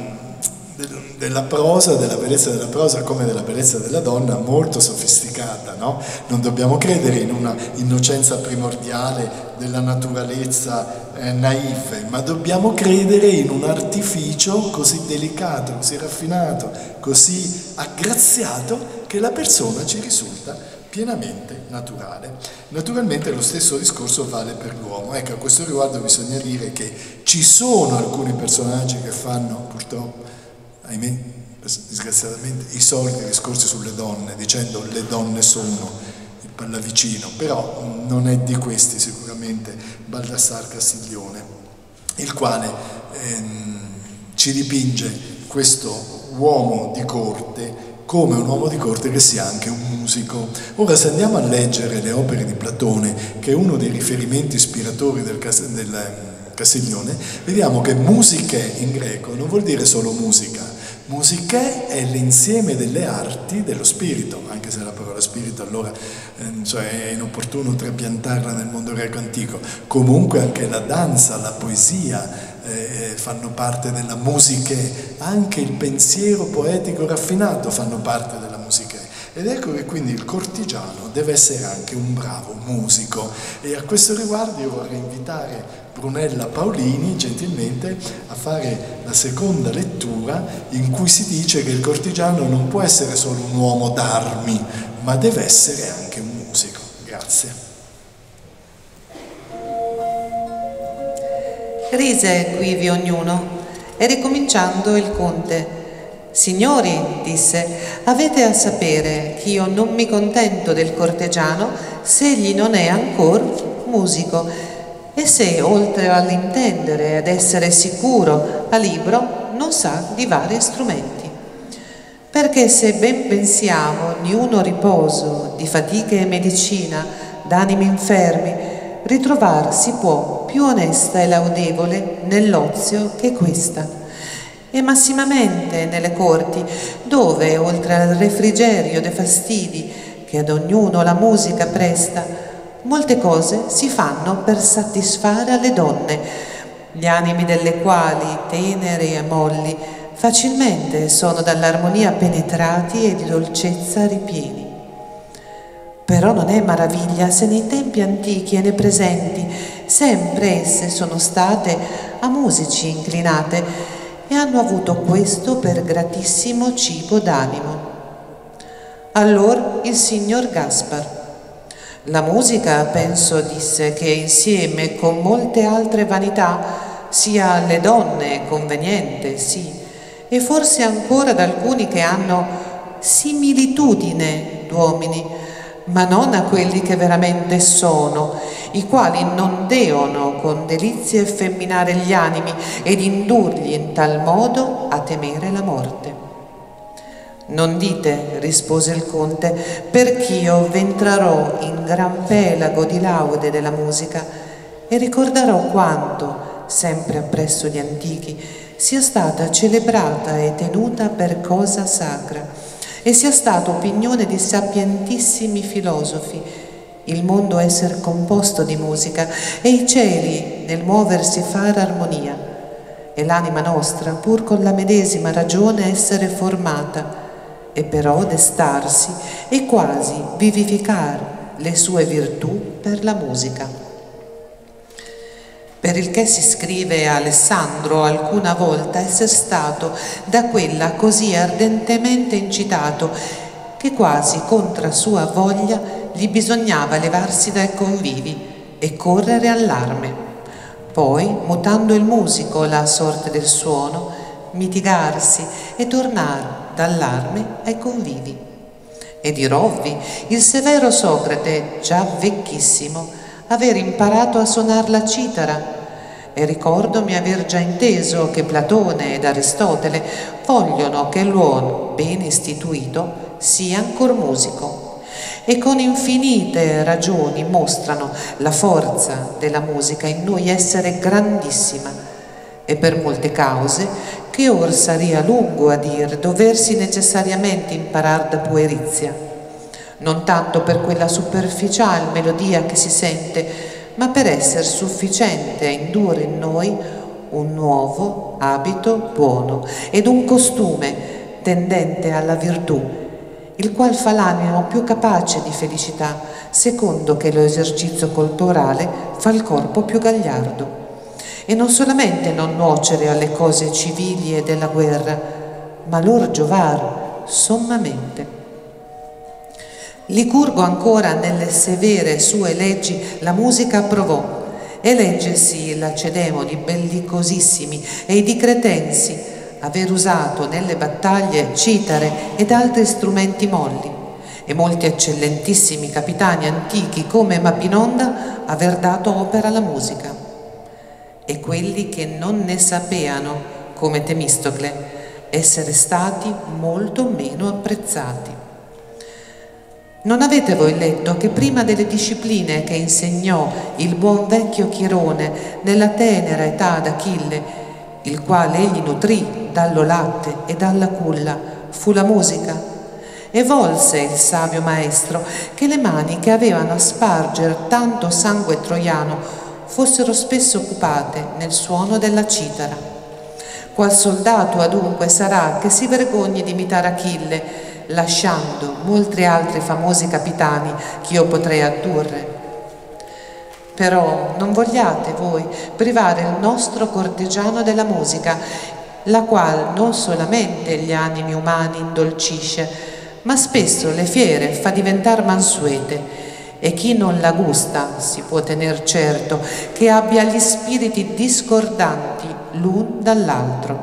della prosa, della bellezza della prosa come della bellezza della donna molto sofisticata, no? Non dobbiamo credere in una innocenza primordiale della naturalezza eh, naif, ma dobbiamo credere in un artificio così delicato, così raffinato, così aggraziato che la persona ci risulta pienamente naturale. Naturalmente lo stesso discorso vale per l'uomo. Ecco, a questo riguardo bisogna dire che ci sono alcuni personaggi che fanno purtroppo, ahimè, disgraziatamente, i soliti discorsi sulle donne, dicendo le donne sono il pallavicino, però non è di questi sicuramente Baldassar Castiglione, il quale ehm, ci dipinge questo uomo di corte come un uomo di corte che sia anche un musico. Ora, se andiamo a leggere le opere di Platone, che è uno dei riferimenti ispiratori del, del Castiglione, vediamo che musiche in greco non vuol dire solo musica. Musiche è l'insieme delle arti dello spirito, anche se la parola spirito allora eh, cioè è inopportuno trapiantarla nel mondo greco antico. Comunque anche la danza, la poesia eh, fanno parte della musiche, anche il pensiero poetico raffinato fanno parte della musiche. Ed ecco che quindi il cortigiano deve essere anche un bravo musico. E a questo riguardo io vorrei invitare Brunella Paolini gentilmente a fare la seconda lettura, in cui si dice che il cortigiano non può essere solo un uomo d'armi, ma deve essere anche un musico. Grazie. Rise quivi ognuno e ricominciando il conte: «Signori», disse, «avete a sapere che io non mi contento del cortegiano se egli non è ancor musico, e se, oltre all'intendere ed essere sicuro a libro, non sa di vari strumenti. Perché se ben pensiamo, niuno riposo di fatiche e medicina d'animi infermi ritrovar si può più onesta e laudevole nell'ozio che questa, e massimamente nelle corti, dove oltre al refrigerio dei fastidi che ad ognuno la musica presta, molte cose si fanno per satisfare alle donne, gli animi delle quali, teneri e molli, facilmente sono dall'armonia penetrati e di dolcezza ripieni. Però non è maraviglia se nei tempi antichi e nei presenti sempre esse sono state a musici inclinate e hanno avuto questo per gratissimo cibo d'animo. Allora il signor Gaspar: la musica, penso, disse, che insieme con molte altre vanità sia alle donne conveniente, sì, e forse ancora ad alcuni che hanno similitudine d'uomini, ma non a quelli che veramente sono, i quali non deono con delizie effemminare gli animi ed indurli in tal modo a temere la morte. Non dite, rispose il conte, perch'io v'entrerò in gran pelago di laude della musica e ricorderò quanto, sempre appresso gli antichi, sia stata celebrata e tenuta per cosa sacra, e sia stata opinione di sapientissimi filosofi il mondo esser composto di musica e i cieli nel muoversi far armonia, e l'anima nostra pur con la medesima ragione essere formata, e però destarsi e quasi vivificar le sue virtù per la musica. Per il che si scrive a Alessandro alcuna volta esser stato da quella così ardentemente incitato che quasi contra sua voglia gli bisognava levarsi dai convivi e correre all'arme, poi, mutando il musico la sorte del suono, mitigarsi e tornare dall'arme ai convivi. E dirovvi il severo Socrate, già vecchissimo, aver imparato a suonar la citara, e ricordomi aver già inteso che Platone ed Aristotele vogliono che l'uomo ben istituito sia ancor musico, e con infinite ragioni mostrano la forza della musica in noi essere grandissima, e per molte cause che or saria lungo a dir doversi necessariamente imparar da puerizia, non tanto per quella superficial melodia che si sente, ma per essere sufficiente a indurre in noi un nuovo abito buono ed un costume tendente alla virtù, il qual fa l'animo più capace di felicità, secondo che lo esercizio corporale fa il corpo più gagliardo, e non solamente non nuocere alle cose civili e della guerra, ma lor giovar sommamente. Licurgo ancora nelle severe sue leggi la musica approvò, e leggesi Lacedemoni bellicosissimi e i di Cretensi aver usato nelle battaglie citare ed altri strumenti molli, e molti eccellentissimi capitani antichi come Mapinonda aver dato opera alla musica, e quelli che non ne sapeano, come Temistocle, essere stati molto meno apprezzati. Non avete voi letto che prima delle discipline che insegnò il buon vecchio Chirone nella tenera età d'Achille, il quale egli nutrì dallo latte e dalla culla, fu la musica? E volse il savio maestro che le mani che avevano a sparger tanto sangue troiano fossero spesso occupate nel suono della citara. Qual soldato adunque sarà che si vergogni di imitare Achille, lasciando molti altri famosi capitani che io potrei addurre? Però non vogliate voi privare il nostro cortegiano della musica, la qual non solamente gli animi umani indolcisce, ma spesso le fiere fa diventar mansuete, e chi non la gusta si può tener certo che abbia gli spiriti discordanti l'un dall'altro.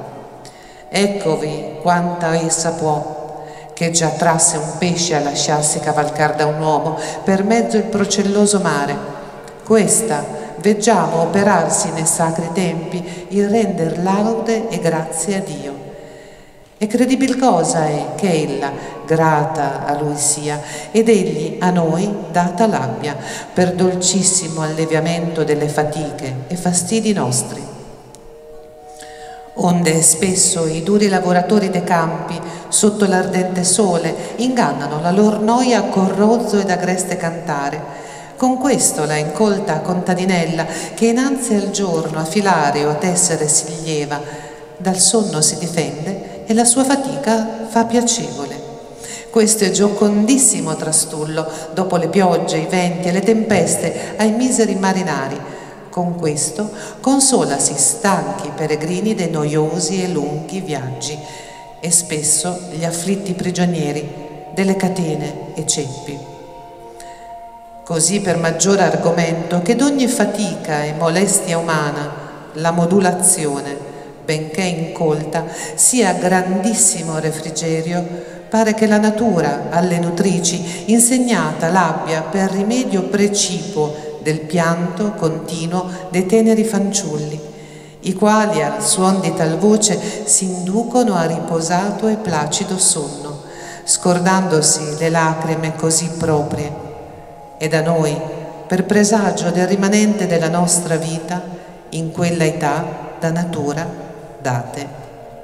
Eccovi quanta essa può, che già trasse un pesce a lasciarsi cavalcar da un uomo per mezzo il procelloso mare. Questa veggiamo operarsi nei sacri tempi il render laude e grazie a Dio. E credibil cosa è che ella grata a Lui sia, ed Egli a noi data l'abbia, per dolcissimo alleviamento delle fatiche e fastidi nostri. Onde spesso i duri lavoratori dei campi, sotto l'ardente sole, ingannano la lor noia con rozzo ed agreste cantare. Con questo la incolta contadinella, che innanzi al giorno a filare o a tessere si lieva, dal sonno si difende e la sua fatica fa piacevole. Questo è giocondissimo trastullo, dopo le piogge, i venti e le tempeste, ai miseri marinari. Con questo consolasi stanchi peregrini dei noiosi e lunghi viaggi, e spesso gli afflitti prigionieri delle catene e ceppi. Così per maggior argomento che d'ogni fatica e molestia umana la modulazione, benché incolta, sia grandissimo refrigerio, pare che la natura alle nutrici insegnata l'abbia per rimedio precipuo del pianto continuo dei teneri fanciulli, i quali al suon di tal voce si inducono a riposato e placido sonno, scordandosi le lacrime così proprie. E da noi, per presagio del rimanente della nostra vita, in quella età da natura date.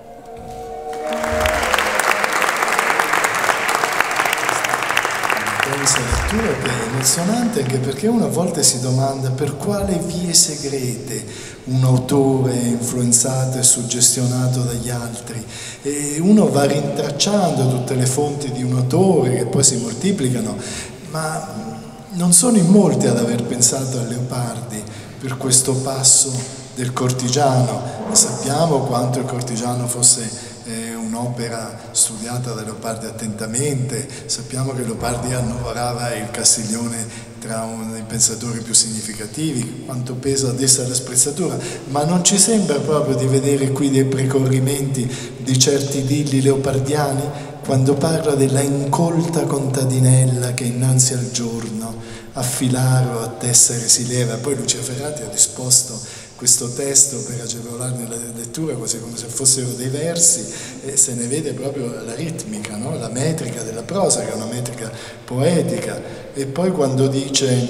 Questa lettura che è emozionante, anche perché uno a volte si domanda per quale vie segrete un autore è influenzato e suggestionato dagli altri, e uno va rintracciando tutte le fonti di un autore che poi si moltiplicano, ma non sono in molti ad aver pensato a Leopardi per questo passo del Cortigiano. Sappiamo quanto il Cortigiano fosse eh, un'opera studiata da Leopardi attentamente, sappiamo che Leopardi annoverava il Castiglione tra uno dei pensatori più significativi, quanto pesa ad essa la sprezzatura, ma non ci sembra proprio di vedere qui dei precorrimenti di certi idilli leopardiani, quando parla della incolta contadinella che innanzi al giorno a filare o a tessere si leva. Poi Lucia Ferrati ha disposto questo testo per agevolarne la lettura quasi come se fossero dei versi, e se ne vede proprio la ritmica, no? La metrica della prosa, che è una metrica poetica. E poi quando dice: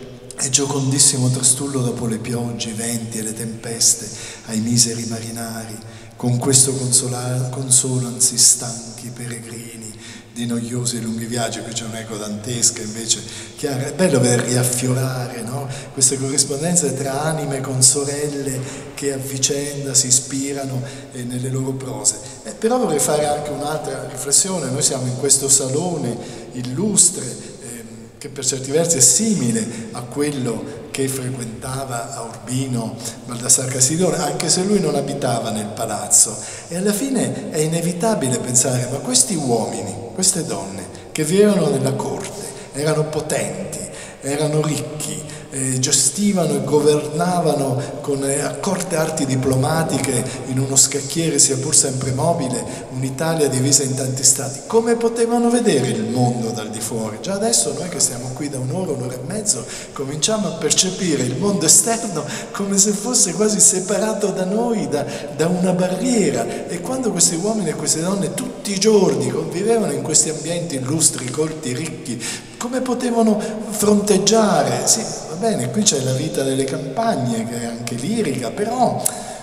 è giocondissimo trastullo dopo le piogge, i venti e le tempeste ai miseri marinari, con questo consolansi stanchi peregrini di noiosi e lunghi viaggi. Qui c'è un'eco dantesca invece chiara. È bello vedere riaffiorare, no? Queste corrispondenze tra anime con sorelle che a vicenda si ispirano eh, nelle loro prose. Eh, però vorrei fare anche un'altra riflessione. Noi siamo in questo salone illustre eh, che per certi versi è simile a quello che frequentava a Urbino Baldassar Castiglione, anche se lui non abitava nel palazzo. E alla fine è inevitabile pensare: ma questi uomini, queste donne che vivevano nella corte, erano potenti, erano ricchi, eh, gestivano e governavano con eh, accorte arti diplomatiche in uno scacchiere sia pur sempre mobile un'Italia divisa in tanti stati, come potevano vedere il mondo dal di fuori? Già adesso noi che stiamo qui da un'ora, un'ora e mezzo, cominciamo a percepire il mondo esterno come se fosse quasi separato da noi, da, da una barriera. E quando questi uomini e queste donne tutti i giorni convivevano in questi ambienti illustri, colti, ricchi, come potevano fronteggiare? Sì, va bene, qui c'è la vita delle campagne che è anche lirica, però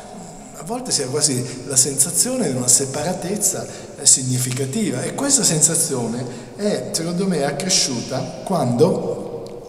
a volte si ha quasi la sensazione di una separatezza significativa, e questa sensazione è, secondo me, accresciuta quando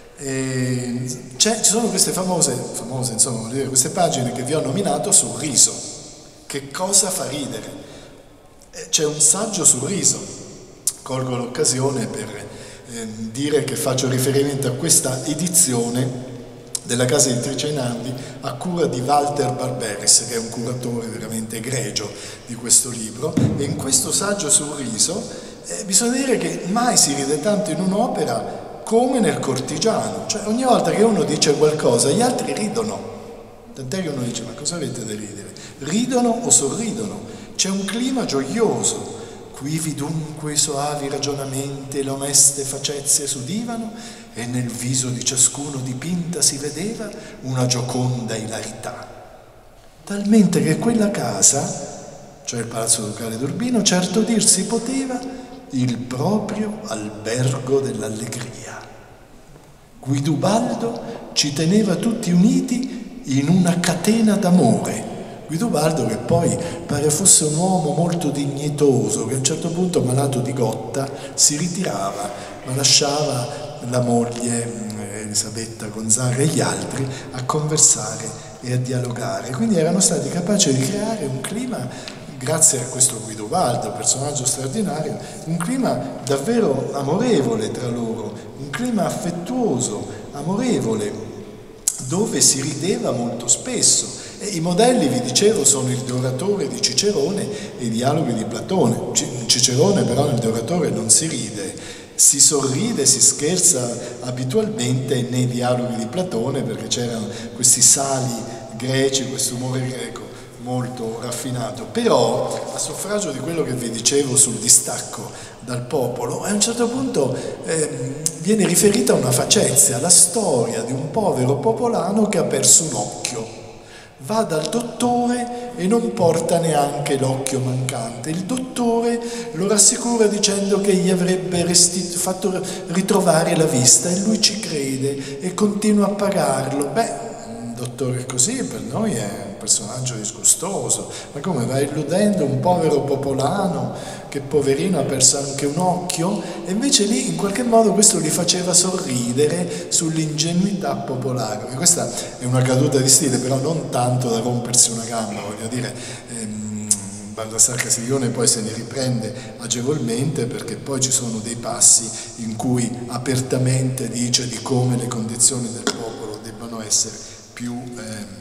eh, ci sono queste famose, famose insomma, voglio dire, queste pagine che vi ho nominato sul riso. Che cosa fa ridere? Eh, c'è un saggio sul riso. Colgo l'occasione per eh, dire che faccio riferimento a questa edizione della casa editrice Einaudi a cura di Walter Barberis, che è un curatore veramente egregio di questo libro. E in questo saggio sul riso eh, bisogna dire che mai si ride tanto in un'opera come nel Cortigiano. Cioè ogni volta che uno dice qualcosa gli altri ridono, tant'è che uno dice: ma cosa avete da ridere? Ridono o sorridono, c'è un clima gioioso. quivi dunque i soavi ragionamenti e le oneste facezie s'udivano, e nel viso di ciascuno dipinta si vedeva una gioconda ilarità. Talmente che quella casa, cioè il Palazzo Ducale d'Urbino, certo dir si poteva il proprio albergo dell'allegria. Guidubaldo ci teneva tutti uniti in una catena d'amore. Guidubaldo, che poi pare fosse un uomo molto dignitoso, che a un certo punto, malato di gotta, si ritirava, ma lasciava la moglie Elisabetta Gonzaga e gli altri a conversare e a dialogare. Quindi erano stati capaci di creare un clima, grazie a questo Guidubaldo, personaggio straordinario, un clima davvero amorevole tra loro, un clima affettuoso, amorevole, dove si rideva molto spesso. E i modelli, vi dicevo, sono il De Oratore di Cicerone e i dialoghi di Platone. Cicerone però nel De Oratore non si ride, si sorride, si scherza abitualmente nei dialoghi di Platone, perché c'erano questi sali greci, questo umore greco molto raffinato. Però, a suffragio di quello che vi dicevo sul distacco dal popolo, a un certo punto eh, viene riferita una facezia, la storia di un povero popolano che ha perso un occhio. Va dal dottore e non porta neanche l'occhio mancante. Il dottore lo rassicura dicendo che gli avrebbe restit- fatto ritrovare la vista, e lui ci crede e continua a pagarlo. Beh, un dottore così per noi è un personaggio disgustoso, ma come va illudendo un povero popolano che poverino ha perso anche un occhio? E invece lì in qualche modo questo li faceva sorridere sull'ingenuità popolare. E questa è una caduta di stile, però non tanto da rompersi una gamba, voglio dire, ehm, Baldassar Castiglione poi se ne riprende agevolmente, perché poi ci sono dei passi in cui apertamente dice di come le condizioni del popolo debbano essere più, ehm,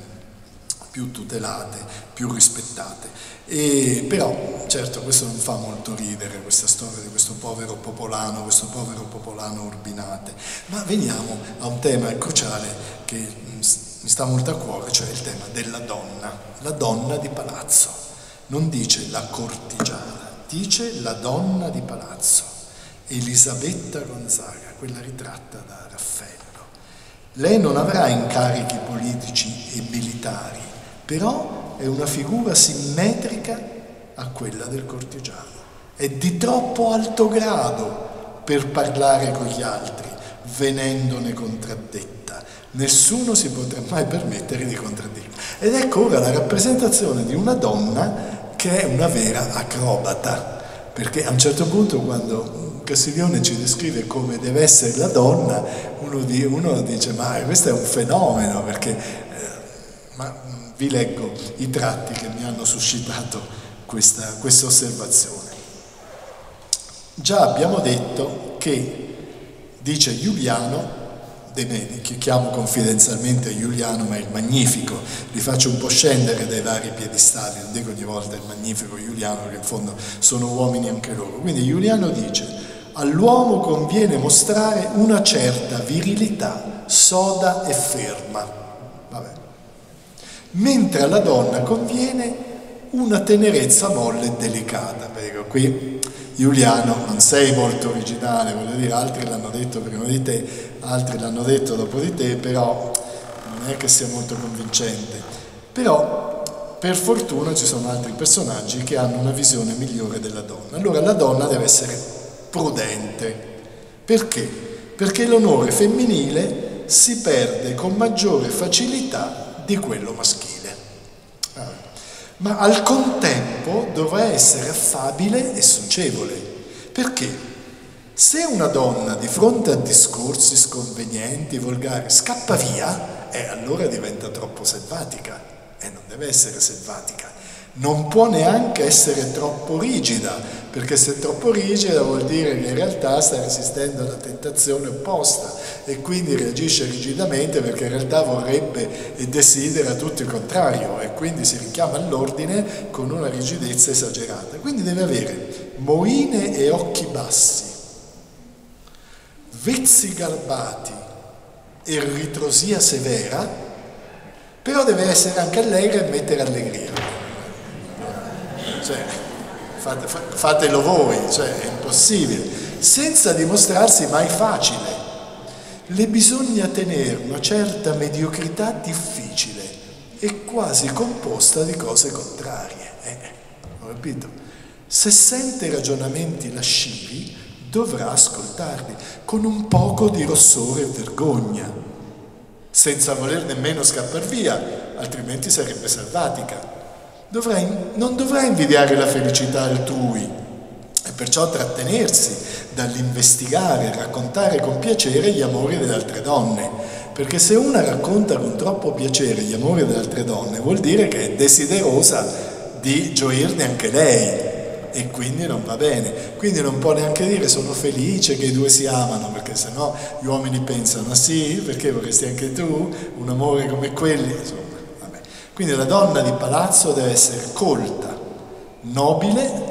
più tutelate, più rispettate. E però certo questo non fa molto ridere, questa storia di questo povero popolano, questo povero popolano Urbinate. Ma veniamo a un tema cruciale che mi sta molto a cuore, cioè il tema della donna, la donna di palazzo. Non dice la cortigiana, dice la donna di palazzo, Elisabetta Gonzaga, quella ritratta da Raffaello. Lei non avrà incarichi politici e militari, però è una figura simmetrica a quella del cortigiano. È di troppo alto grado per parlare con gli altri, venendone contraddetta. Nessuno si potrà mai permettere di contraddirla. Ed ecco ora la rappresentazione di una donna che è una vera acrobata, perché a un certo punto, quando Castiglione ci descrive come deve essere la donna, uno, di, uno dice ma questo è un fenomeno, perché eh, ma, vi leggo i tratti che mi hanno suscitato questa, questa osservazione. Già abbiamo detto che, dice Giuliano De Medici, chiamo confidenzialmente Giuliano ma il Magnifico, li faccio un po' scendere dai vari piedistalli, non dico ogni volta il Magnifico Giuliano, perché in fondo sono uomini anche loro. Quindi Giuliano dice: all'uomo conviene mostrare una certa virilità soda e ferma. Vabbè. Mentre alla donna conviene una tenerezza molle e delicata. Prego, qui Giuliano non sei molto originale, voglio dire, altri l'hanno detto prima di te, altri l'hanno detto dopo di te, però non è che sia molto convincente. Però per fortuna ci sono altri personaggi che hanno una visione migliore della donna. Allora la donna deve essere prudente. Perché? Perché l'onore femminile si perde con maggiore facilità di quello maschile, ah. ma al contempo dovrà essere affabile e socievole. Perché? Se una donna di fronte a discorsi sconvenienti, volgari, scappa via, eh, allora diventa troppo selvatica, e eh, non deve essere selvatica. Non può neanche essere troppo rigida, perché se è troppo rigida vuol dire che in realtà sta resistendo alla tentazione opposta e quindi reagisce rigidamente, perché in realtà vorrebbe e desidera tutto il contrario, e quindi si richiama all'ordine con una rigidezza esagerata. Quindi deve avere moine e occhi bassi, vezzi garbati e ritrosia severa, però deve essere anche allegra e mettere allegria. Cioè, fate, fatelo voi, cioè è impossibile, senza dimostrarsi mai facile. Le bisogna tenere una certa mediocrità difficile e quasi composta di cose contrarie. Eh, ho capito? Se sente ragionamenti lascivi, dovrà ascoltarli con un poco di rossore e vergogna, senza voler nemmeno scappar via, altrimenti sarebbe salvatica. Dovrà, non dovrà invidiare la felicità altrui e perciò trattenersi dall'investigare e raccontare con piacere gli amori delle altre donne, perché se una racconta con troppo piacere gli amori delle altre donne vuol dire che è desiderosa di gioirne anche lei e quindi non va bene. Quindi non può neanche dire sono felice che i due si amano, perché sennò gli uomini pensano ah sì, perché vorresti anche tu un amore come quelli, insomma. Quindi la donna di palazzo deve essere colta, nobile,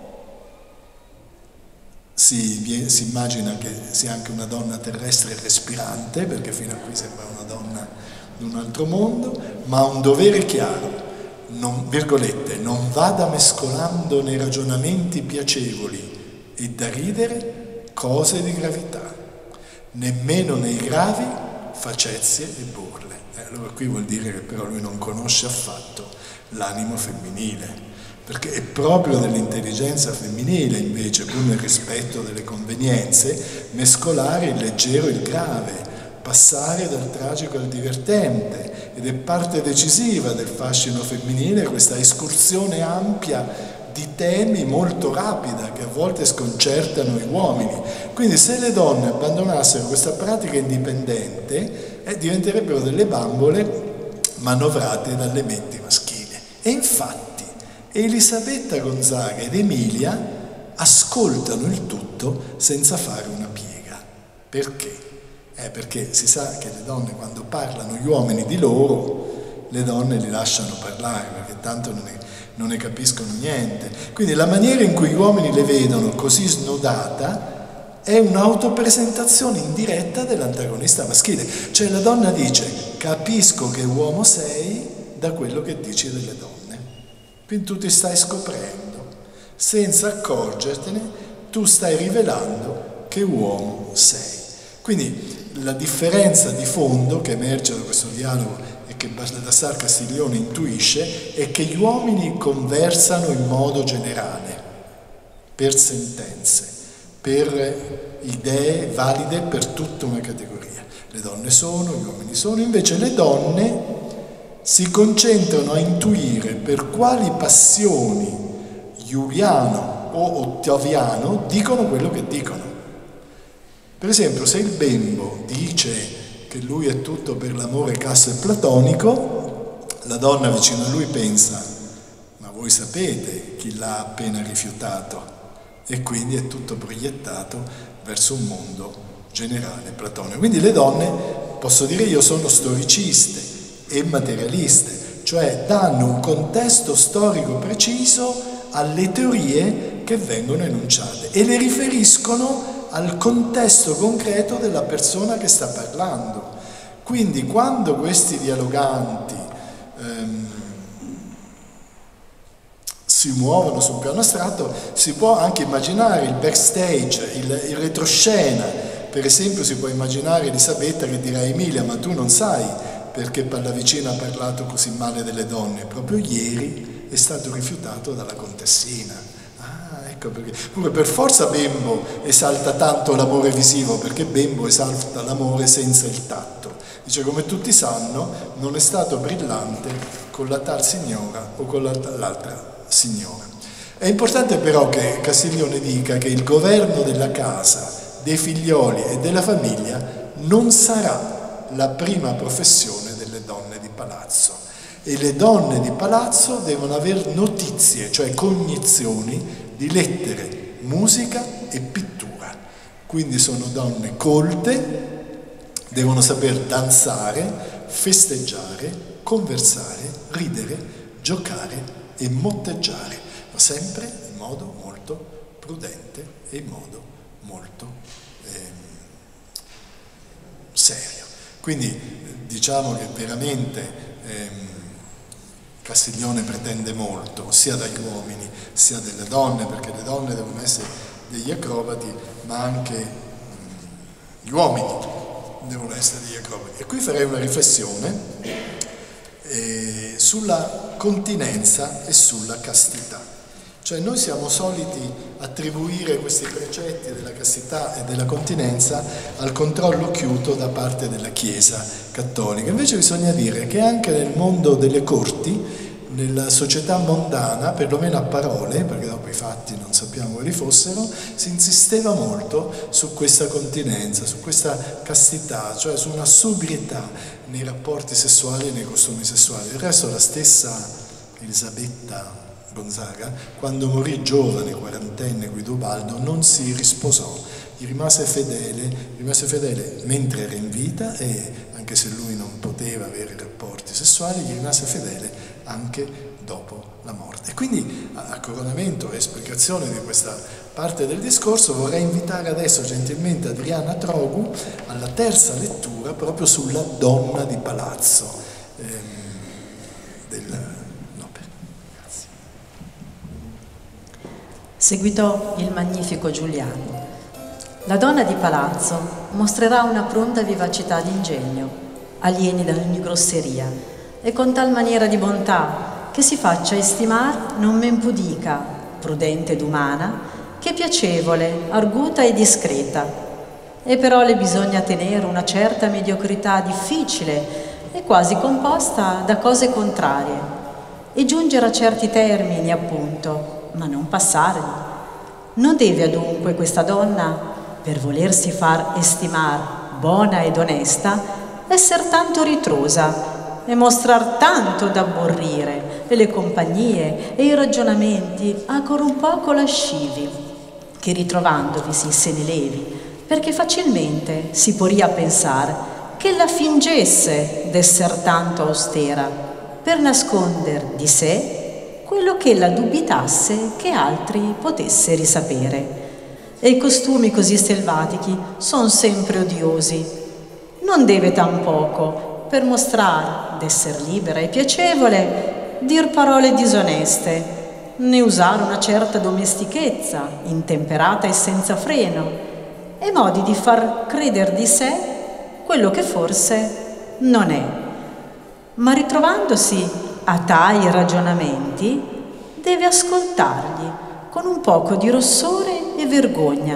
si, si immagina che sia anche una donna terrestre respirante, perché fino a qui sembra una donna di un altro mondo, ma ha un dovere chiaro, non, virgolette, non vada mescolando nei ragionamenti piacevoli e da ridere cose di gravità, nemmeno nei gravi facezie e burle. Allora qui vuol dire che però lui non conosce affatto l'animo femminile, perché è proprio dell'intelligenza femminile invece, pur nel rispetto delle convenienze, mescolare il leggero e il grave, passare dal tragico al divertente, ed è parte decisiva del fascino femminile questa escursione ampia di temi molto rapida che a volte sconcertano gli uomini. Quindi se le donne abbandonassero questa pratica indipendente eh, diventerebbero delle bambole manovrate dalle menti maschili. E infatti Elisabetta Gonzaga ed Emilia ascoltano il tutto senza fare una piega. Perché? Eh, perché si sa che le donne quando parlano gli uomini di loro, le donne li lasciano parlare perché tanto non, è, non ne capiscono niente. Quindi la maniera in cui gli uomini le vedono così snodata è un'autopresentazione indiretta dell'antagonista maschile. Cioè la donna dice capisco che uomo sei da quello che dici delle donne. Quindi tu ti stai scoprendo, senza accorgertene tu stai rivelando che uomo sei. Quindi la differenza di fondo che emerge da questo dialogo e che Baldassare Castiglione intuisce è che gli uomini conversano in modo generale, per sentenze, per idee valide per tutta una categoria. Le donne sono, gli uomini sono, invece le donne si concentrano a intuire per quali passioni Giuliano o Ottaviano dicono quello che dicono. Per esempio, se il bembo dice che lui è tutto per l'amore casto e platonico, la donna vicino a lui pensa ma voi sapete chi l'ha appena rifiutato, e quindi è tutto proiettato verso un mondo generale platonico. Quindi le donne, posso dire io, sono storiciste e materialiste, cioè danno un contesto storico preciso alle teorie che vengono enunciate e le riferiscono al contesto concreto della persona che sta parlando. Quindi quando questi dialoganti ehm, si muovono sul piano astratto, si può anche immaginare il backstage, il, il retroscena. Per esempio si può immaginare Elisabetta che dirà a Emilia ma tu non sai perché Pallavicino ha parlato così male delle donne, proprio ieri è stato rifiutato dalla contessina. Perché pure per forza Bembo esalta tanto l'amore visivo, perché Bembo esalta l'amore senza il tatto. Dice come tutti sanno non è stato brillante con la tal signora o con l'altra signora. È importante però che Castiglione dica che il governo della casa, dei figlioli e della famiglia non sarà la prima professione delle donne di palazzo, e le donne di palazzo devono avere notizie, cioè cognizioni di lettere, musica e pittura. Quindi sono donne colte, devono saper danzare, festeggiare, conversare, ridere, giocare e motteggiare, ma sempre in modo molto prudente e in modo molto ehm, serio. Quindi diciamo che veramente ehm, Castiglione pretende molto, sia dagli uomini sia dalle donne, perché le donne devono essere degli acrobati, ma anche gli uomini devono essere degli acrobati. E qui farei una riflessione eh, sulla continenza e sulla castità. Cioè noi siamo soliti attribuire questi precetti della castità e della continenza al controllo occhiuto da parte della Chiesa cattolica. Invece bisogna dire che anche nel mondo delle corti, nella società mondana, perlomeno a parole, perché dopo i fatti non sappiamo quali fossero, si insisteva molto su questa continenza, su questa castità, cioè su una sobrietà nei rapporti sessuali e nei costumi sessuali. Del resto la stessa Elisabetta Gonzaga, quando morì giovane, quarantenne, Guidobaldo, non si risposò, gli rimase fedele, rimase fedele mentre era in vita, e anche se lui non poteva avere rapporti sessuali, gli rimase fedele anche dopo la morte. E quindi, a coronamento e esplicazione di questa parte del discorso, vorrei invitare adesso gentilmente Adriana Trogu alla terza lettura proprio sulla donna di palazzo ehm, del Seguitò il magnifico Giuliano. La donna di palazzo mostrerà una pronta vivacità d'ingegno, alieni da ogni grosseria, e con tal maniera di bontà che si faccia estimar non men pudica, prudente ed umana, che piacevole, arguta e discreta. E però le bisogna tenere una certa mediocrità difficile e quasi composta da cose contrarie, e giungere a certi termini, appunto, ma non passarli. Non deve adunque questa donna, per volersi far estimar buona ed onesta, esser tanto ritrosa e mostrar tanto d'abborrire, e le compagnie e i ragionamenti ancor un poco lascivi, che ritrovandovisi se ne levi, perché facilmente si poria pensar che la fingesse d'esser tanto austera, per nasconder di sé quello che la dubitasse che altri potesse risapere. E i costumi così selvatichi son sempre odiosi. Non deve tampoco, per mostrare d'esser libera e piacevole, dir parole disoneste, né usare una certa domestichezza, intemperata e senza freno, e modi di far creder di sé quello che forse non è. Ma ritrovandosi a tai ragionamenti, deve ascoltargli con un poco di rossore e vergogna,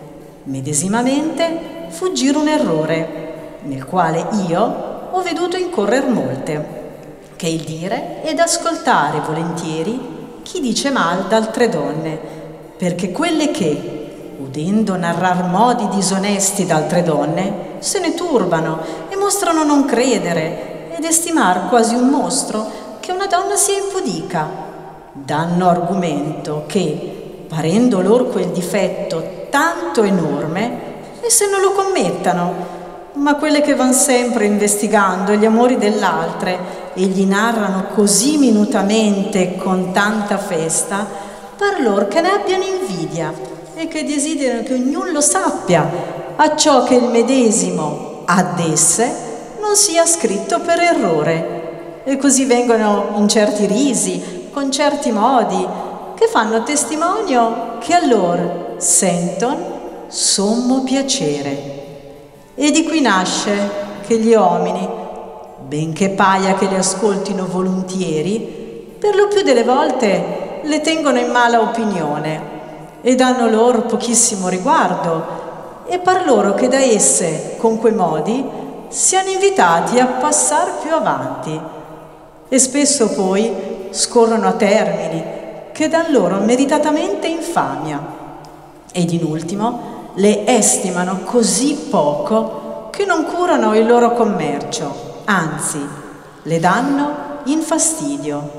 medesimamente fuggire un errore, nel quale io ho veduto incorrer molte, che il dire ed ascoltare volentieri chi dice mal d'altre donne, perché quelle che, udendo narrar modi disonesti d'altre donne, se ne turbano e mostrano non credere ed estimar quasi un mostro che una donna sia impudica. Danno argomento che, parendo lor quel difetto tanto enorme, esse non lo commettano, ma quelle che van sempre investigando gli amori dell'altre e gli narrano così minutamente e con tanta festa, par lor che ne abbiano invidia e che desiderano che ognuno lo sappia, acciò che il medesimo ad esse non sia scritto per errore. E così vengono in certi risi, con certi modi, che fanno testimonio che a lor senton sommo piacere. E di qui nasce che gli uomini, benché paia che le ascoltino volontieri, per lo più delle volte le tengono in mala opinione e danno loro pochissimo riguardo, e par loro che da esse, con quei modi, siano invitati a passar più avanti. E spesso poi scorrono a termini che dan loro meritatamente infamia, ed in ultimo le estimano così poco che non curano il loro commercio, anzi le danno in fastidio.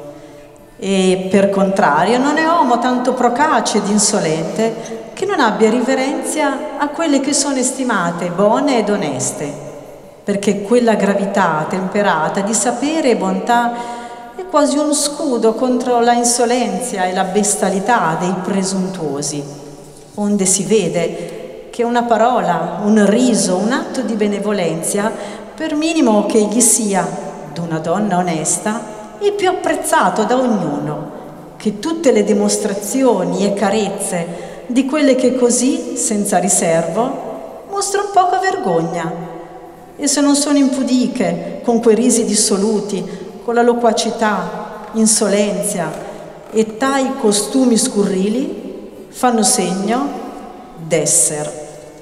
E per contrario non è uomo tanto procace ed insolente che non abbia riverenzia a quelle che sono estimate buone ed oneste, perché quella gravità temperata di sapere e bontà è quasi un scudo contro la insolenzia e la bestialità dei presuntuosi, onde si vede che una parola, un riso, un atto di benevolenza, per minimo che egli sia d'una donna onesta, e più apprezzato da ognuno che tutte le dimostrazioni e carezze di quelle che così, senza riservo, mostran poca vergogna. E se non sono impudiche con quei risi dissoluti, con la loquacità, insolenzia e tai costumi scurrili, fanno segno d'esser.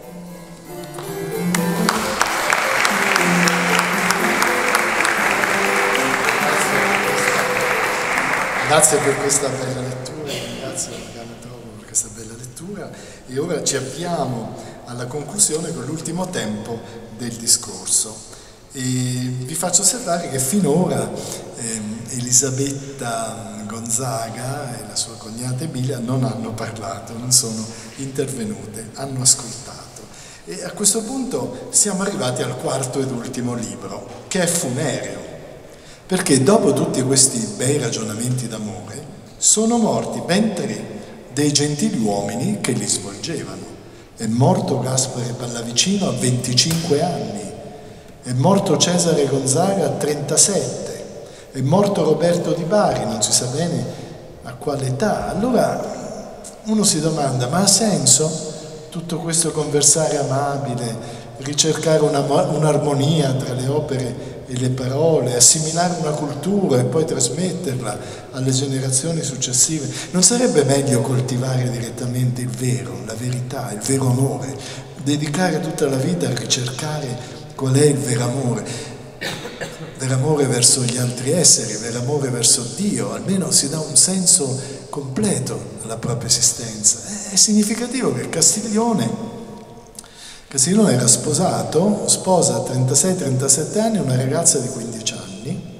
Grazie per questa bella lettura, ringrazio Morgana Trovo per questa bella lettura e ora ci avviamo alla conclusione con l'ultimo tempo del discorso. E vi faccio osservare che finora ehm, Elisabetta Gonzaga e la sua cognata Emilia non hanno parlato, non sono intervenute, hanno ascoltato. E a questo punto siamo arrivati al quarto ed ultimo libro, che è Funereo. Perché dopo tutti questi bei ragionamenti d'amore sono morti ben tre dei gentiluomini che li svolgevano. È morto Gaspare Pallavicino a venticinque anni, è morto Cesare Gonzaga a trentasette, è morto Roberto Di Bari, non si sa bene a quale età. Allora uno si domanda, ma ha senso tutto questo conversare amabile, ricercare una, un'armonia tra le opere e le parole, assimilare una cultura e poi trasmetterla alle generazioni successive? Non sarebbe meglio coltivare direttamente il vero, la verità, il vero amore, dedicare tutta la vita a ricercare qual è il vero amore, vero amore verso gli altri esseri, vero amore verso Dio? Almeno si dà un senso completo alla propria esistenza. È significativo che Castiglione Castiglione era sposato, sposa a trentasei trentasette anni una ragazza di quindici anni,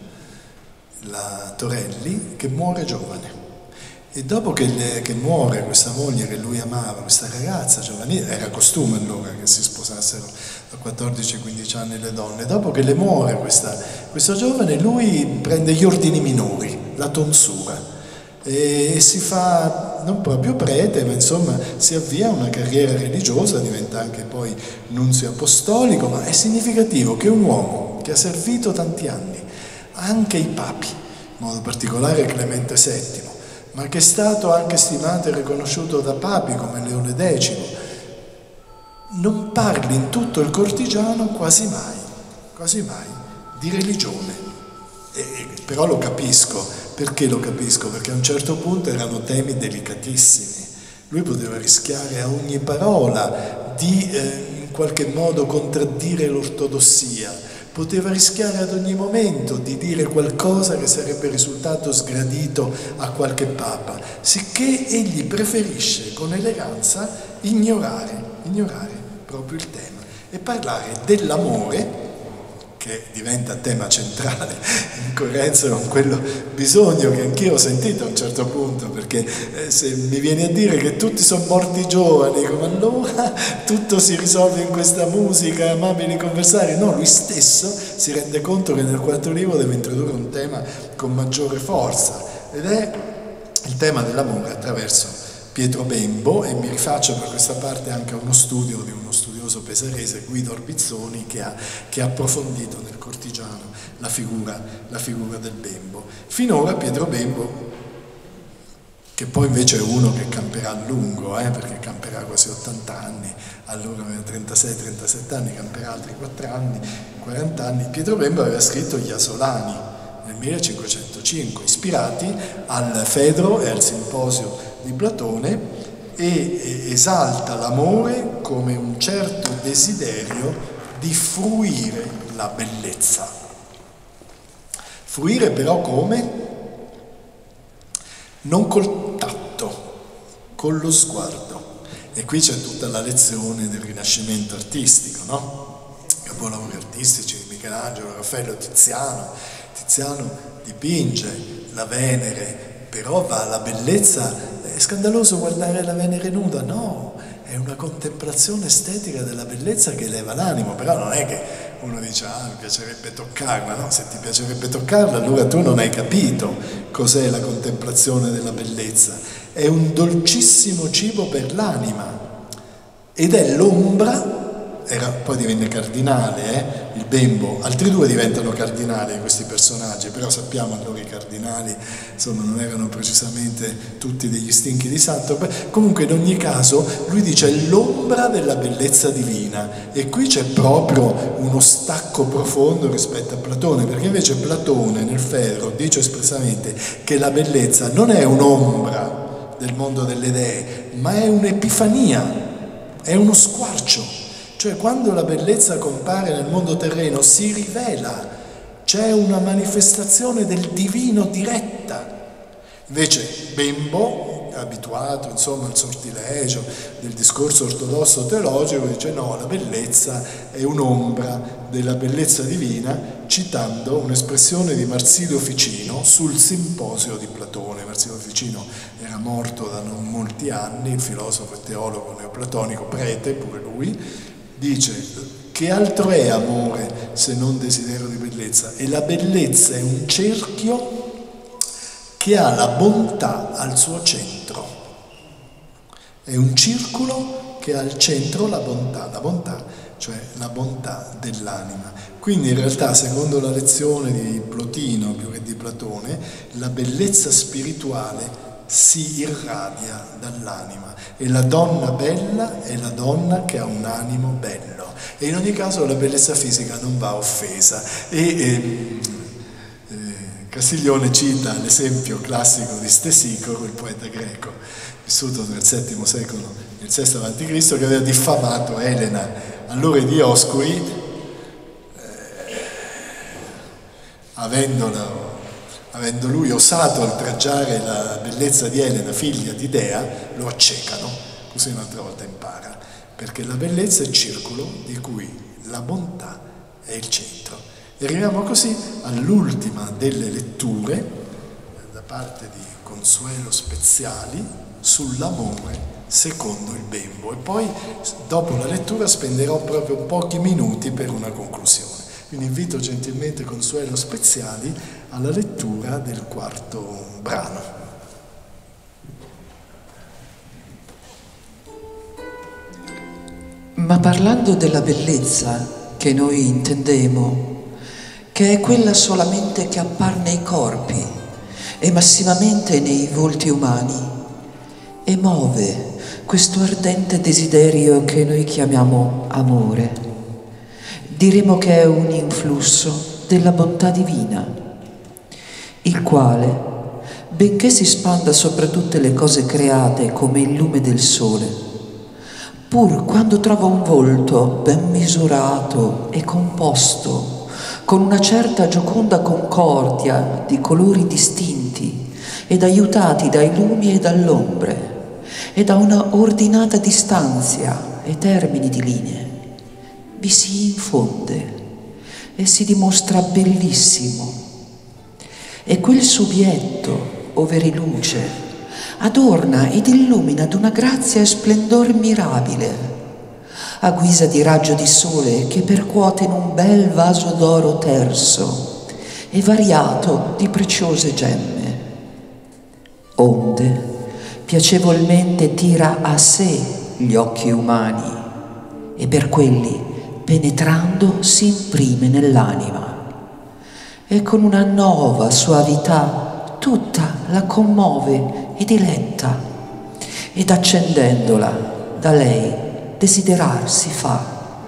la Torelli, che muore giovane. E dopo che, le, che muore questa moglie che lui amava, questa ragazza giovanile, era costume allora che si sposassero a quattordici quindici anni le donne, dopo che le muore questa, questa giovane, lui prende gli ordini minori, la tonsura, e si fa non proprio prete, ma insomma si avvia una carriera religiosa, diventa anche poi nunzio apostolico. Ma è significativo che un uomo che ha servito tanti anni anche i papi, in modo particolare Clemente settimo, ma che è stato anche stimato e riconosciuto da papi come Leone decimo, non parli in tutto il cortigiano quasi mai, quasi mai di religione. E, però lo capisco. Perché lo capisco? Perché a un certo punto erano temi delicatissimi. Lui poteva rischiare a ogni parola di eh, in qualche modo contraddire l'ortodossia, poteva rischiare ad ogni momento di dire qualcosa che sarebbe risultato sgradito a qualche papa, sicché egli preferisce con eleganza ignorare, ignorare proprio il tema e parlare dell'amore, che diventa tema centrale in coerenza con quello bisogno che anch'io ho sentito a un certo punto, perché eh, se mi vieni a dire che tutti sono morti giovani, come allora tutto si risolve in questa musica, amabili conversari? No, lui stesso si rende conto che nel quarto libro deve introdurre un tema con maggiore forza, ed è il tema dell'amore attraverso Pietro Bembo, e mi rifaccio per questa parte anche a uno studio di uno studioso pesarese, Guido Orbizzoni, che ha, che ha approfondito nel cortigiano la figura, la figura del Bembo. Finora Pietro Bembo, che poi invece è uno che camperà a lungo, eh, perché camperà quasi ottanta anni, allora aveva trentasei trentasette anni, camperà altri quattro anni, quaranta anni, Pietro Bembo aveva scritto Gli Asolani nel millecinquecentocinque, ispirati al Fedro e al Simposio di Platone, e esalta l'amore come un certo desiderio di fruire la bellezza. Fruire però come? Non col tatto, con lo sguardo. E qui c'è tutta la lezione del Rinascimento artistico, no? Capolavori artistici di Michelangelo, Raffaello, Tiziano. Tiziano dipinge la Venere, però va alla bellezza. È scandaloso guardare la Venere nuda? No, è una contemplazione estetica della bellezza che eleva l'animo. Però non è che uno dice, ah, mi piacerebbe toccarla. No, se ti piacerebbe toccarla, allora tu non hai capito cos'è la contemplazione della bellezza. È un dolcissimo cibo per l'anima ed è l'ombra era, poi divenne cardinale, eh? il Bembo, altri due diventano cardinali questi personaggi, però sappiamo che i cardinali insomma non erano precisamente tutti degli stinchi di santo. Beh, comunque in ogni caso lui dice l'ombra della bellezza divina, e qui c'è proprio uno stacco profondo rispetto a Platone, perché invece Platone nel Fedro dice espressamente che la bellezza non è un'ombra del mondo delle dee, ma è un'epifania, è uno squarcio. Cioè quando la bellezza compare nel mondo terreno si rivela, c'è una manifestazione del divino diretta. Invece Bembo, abituato insomma al sortilegio del discorso ortodosso teologico, dice no, la bellezza è un'ombra della bellezza divina, citando un'espressione di Marsilio Ficino sul Simposio di Platone. Marsilio Ficino era morto da non molti anni, il filosofo e teologo neoplatonico, prete pure lui. Dice, che altro è amore se non desiderio di bellezza? E la bellezza è un cerchio che ha la bontà al suo centro. È un circolo che ha al centro la bontà, la bontà, cioè la bontà dell'anima. Quindi in realtà, secondo la lezione di Plotino più che di Platone, la bellezza spirituale si irradia dall'anima, e la donna bella è la donna che ha un animo bello, e in ogni caso la bellezza fisica non va offesa. E eh, eh, Castiglione cita l'esempio classico di Stesicoro, il poeta greco vissuto nel settimo secolo, nel sesto avanti Cristo, che aveva diffamato Elena all'ore di Dioscuri, eh, avendola avendo lui osato oltraggiare la bellezza di Elena, figlia di Dea, lo accecano, così un'altra volta impara, perché la bellezza è il circolo di cui la bontà è il centro. E arriviamo così all'ultima delle letture, da parte di Consuelo Speziali, sull'amore secondo il Bembo, e poi dopo la lettura spenderò proprio pochi minuti per una conclusione. Quindi invito gentilmente Consuelo Speziali alla lettura del quarto brano. Ma parlando della bellezza che noi intendemo, che è quella solamente che appare nei corpi e massimamente nei volti umani, e muove questo ardente desiderio che noi chiamiamo amore, diremo che è un influsso della bontà divina, il quale, benché si spanda sopra tutte le cose create come il lume del sole, pur quando trova un volto ben misurato e composto, con una certa gioconda concordia di colori distinti ed aiutati dai lumi e dall'ombre, e da una ordinata distanza e termini di linee, vi si infonde e si dimostra bellissimo. E quel subietto, ove riluce, adorna ed illumina d'una grazia e splendor mirabile, a guisa di raggio di sole che percuote in un bel vaso d'oro terso e variato di preziose gemme, onde piacevolmente tira a sé gli occhi umani, e per quelli penetrando si imprime nell'anima, e con una nuova soavità tutta la commuove e diletta, ed accendendola da lei desiderar si fa.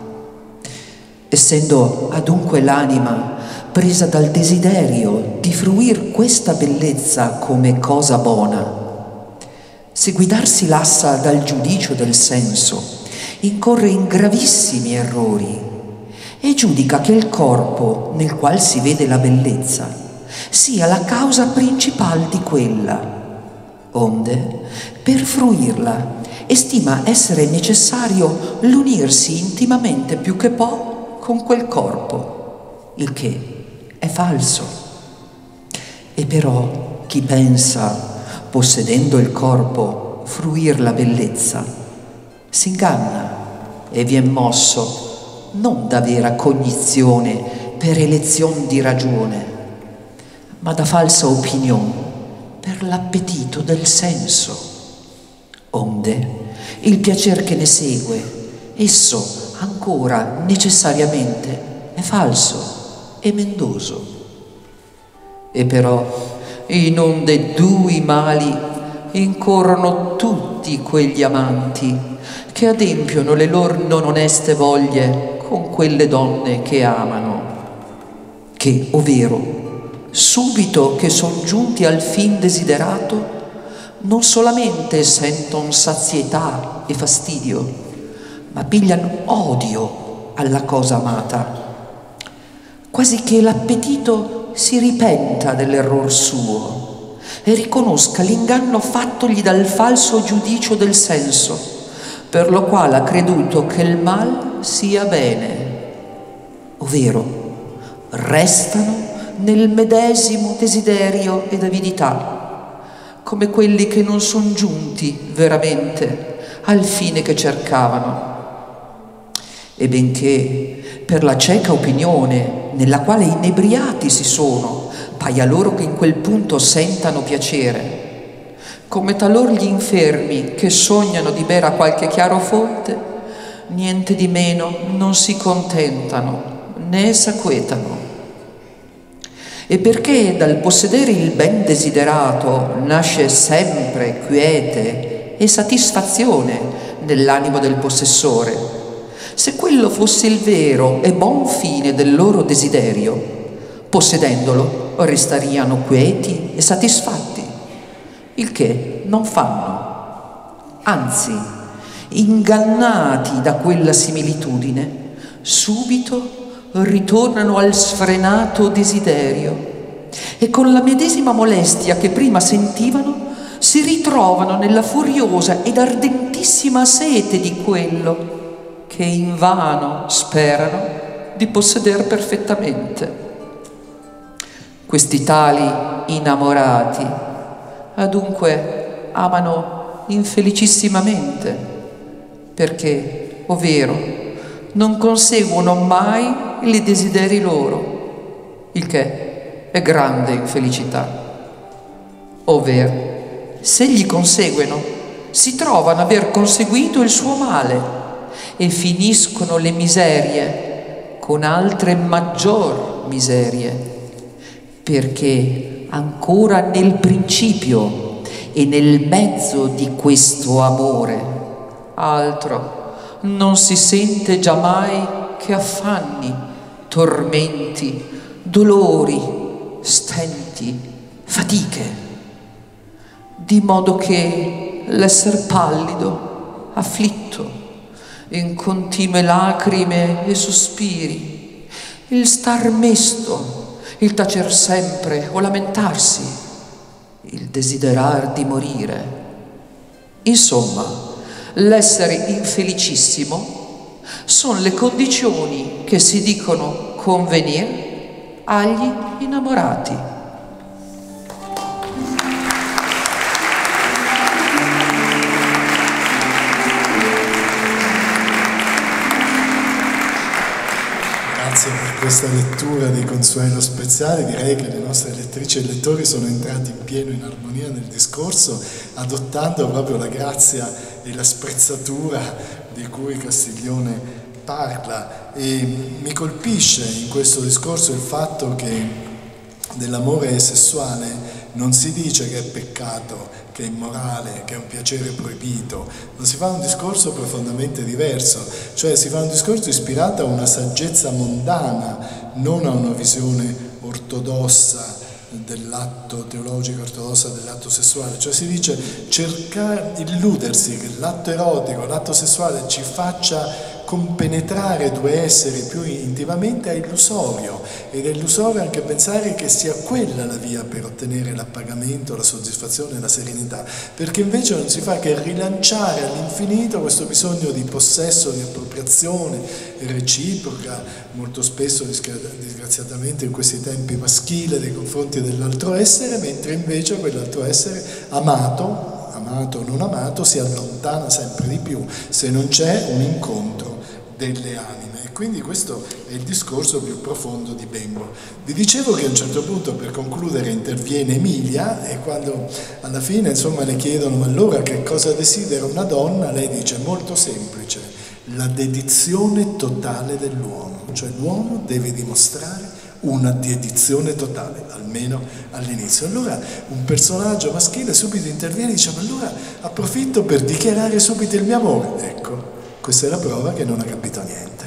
Essendo adunque l'anima presa dal desiderio di fruir questa bellezza come cosa buona, se guidarsi lassa dal giudicio del senso, incorre in gravissimi errori e giudica che il corpo nel qual si vede la bellezza sia la causa principal di quella, onde per fruirla estima essere necessario l'unirsi intimamente più che può con quel corpo, il che è falso. E però chi pensa, possedendo il corpo, fruir la bellezza, si inganna e vien mosso non da vera cognizione per elezione di ragione, ma da falsa opinione per l'appetito del senso, onde il piacer che ne segue, esso ancora necessariamente è falso e mendoso. E però in onde dui mali incorrono tutti quegli amanti che adempiono le loro non oneste voglie con quelle donne che amano, che, ovvero, subito che son giunti al fin desiderato, non solamente senton sazietà e fastidio, ma pigliano odio alla cosa amata, quasi che l'appetito si ripenta dell'error suo e riconosca l'inganno fattogli dal falso giudicio del senso, per lo quale ha creduto che il mal sia bene, ovvero restano nel medesimo desiderio ed avidità, come quelli che non son giunti veramente al fine che cercavano. E benché per la cieca opinione nella quale inebriati si sono, paia loro che in quel punto sentano piacere, come talor gli infermi che sognano di bere a qualche chiaro fonte, niente di meno non si contentano né s'acquetano. E perché dal possedere il ben desiderato nasce sempre quiete e satisfazione nell'animo del possessore, se quello fosse il vero e buon fine del loro desiderio, possedendolo restariano quieti e satisfatti, il che non fanno, anzi, ingannati da quella similitudine, subito ritornano al sfrenato desiderio e con la medesima molestia che prima sentivano si ritrovano nella furiosa ed ardentissima sete di quello che invano sperano di posseder perfettamente. Questi tali innamorati adunque amano infelicissimamente, perché, ovvero, non conseguono mai i desideri loro, il che è grande infelicità. Ovvero, se gli conseguono, si trovano aver conseguito il suo male e finiscono le miserie con altre maggior miserie, perché ancora nel principio e nel mezzo di questo amore altro non si sente giammai che affanni, tormenti, dolori, stenti, fatiche, di modo che l'esser pallido, afflitto, in continue lacrime e sospiri, il star mesto, il tacer sempre o lamentarsi, il desiderar di morire, insomma, l'essere infelicissimo sono le condizioni che si dicono convenire agli innamorati. Grazie per questa lettura di Consuelo Speziale. Direi che le nostre lettrici e lettori sono entrati in pieno in armonia nel discorso, adottando proprio la grazia e la sprezzatura di cui Castiglione parla. E mi colpisce in questo discorso il fatto che dell'amore sessuale non si dice che è peccato, che è immorale, che è un piacere proibito, ma si fa un discorso profondamente diverso, cioè si fa un discorso ispirato a una saggezza mondana, non a una visione ortodossa dell'atto teologico, ortodossa dell'atto sessuale. Cioè si dice cercare, illudersi che l'atto erotico, l'atto sessuale ci faccia compenetrare due esseri più intimamente è illusorio, ed è illusorio anche pensare che sia quella la via per ottenere l'appagamento, la soddisfazione e la serenità, perché invece non si fa che rilanciare all'infinito questo bisogno di possesso, di appropriazione reciproca, molto spesso disgraziatamente in questi tempi maschile nei confronti dell'altro essere, mentre invece quell'altro essere amato, amato o non amato, si allontana sempre di più se non c'è un incontro delle anime. E quindi questo è il discorso più profondo di Bembo. Vi dicevo che a un certo punto, per concludere, interviene Emilia, e quando alla fine insomma le chiedono: ma allora che cosa desidera una donna? Lei dice: molto semplice, la dedizione totale dell'uomo, cioè l'uomo deve dimostrare una dedizione totale, almeno all'inizio. Allora un personaggio maschile subito interviene e dice: ma allora approfitto per dichiarare subito il mio amore. Ecco, questa è la prova che non ha capito niente.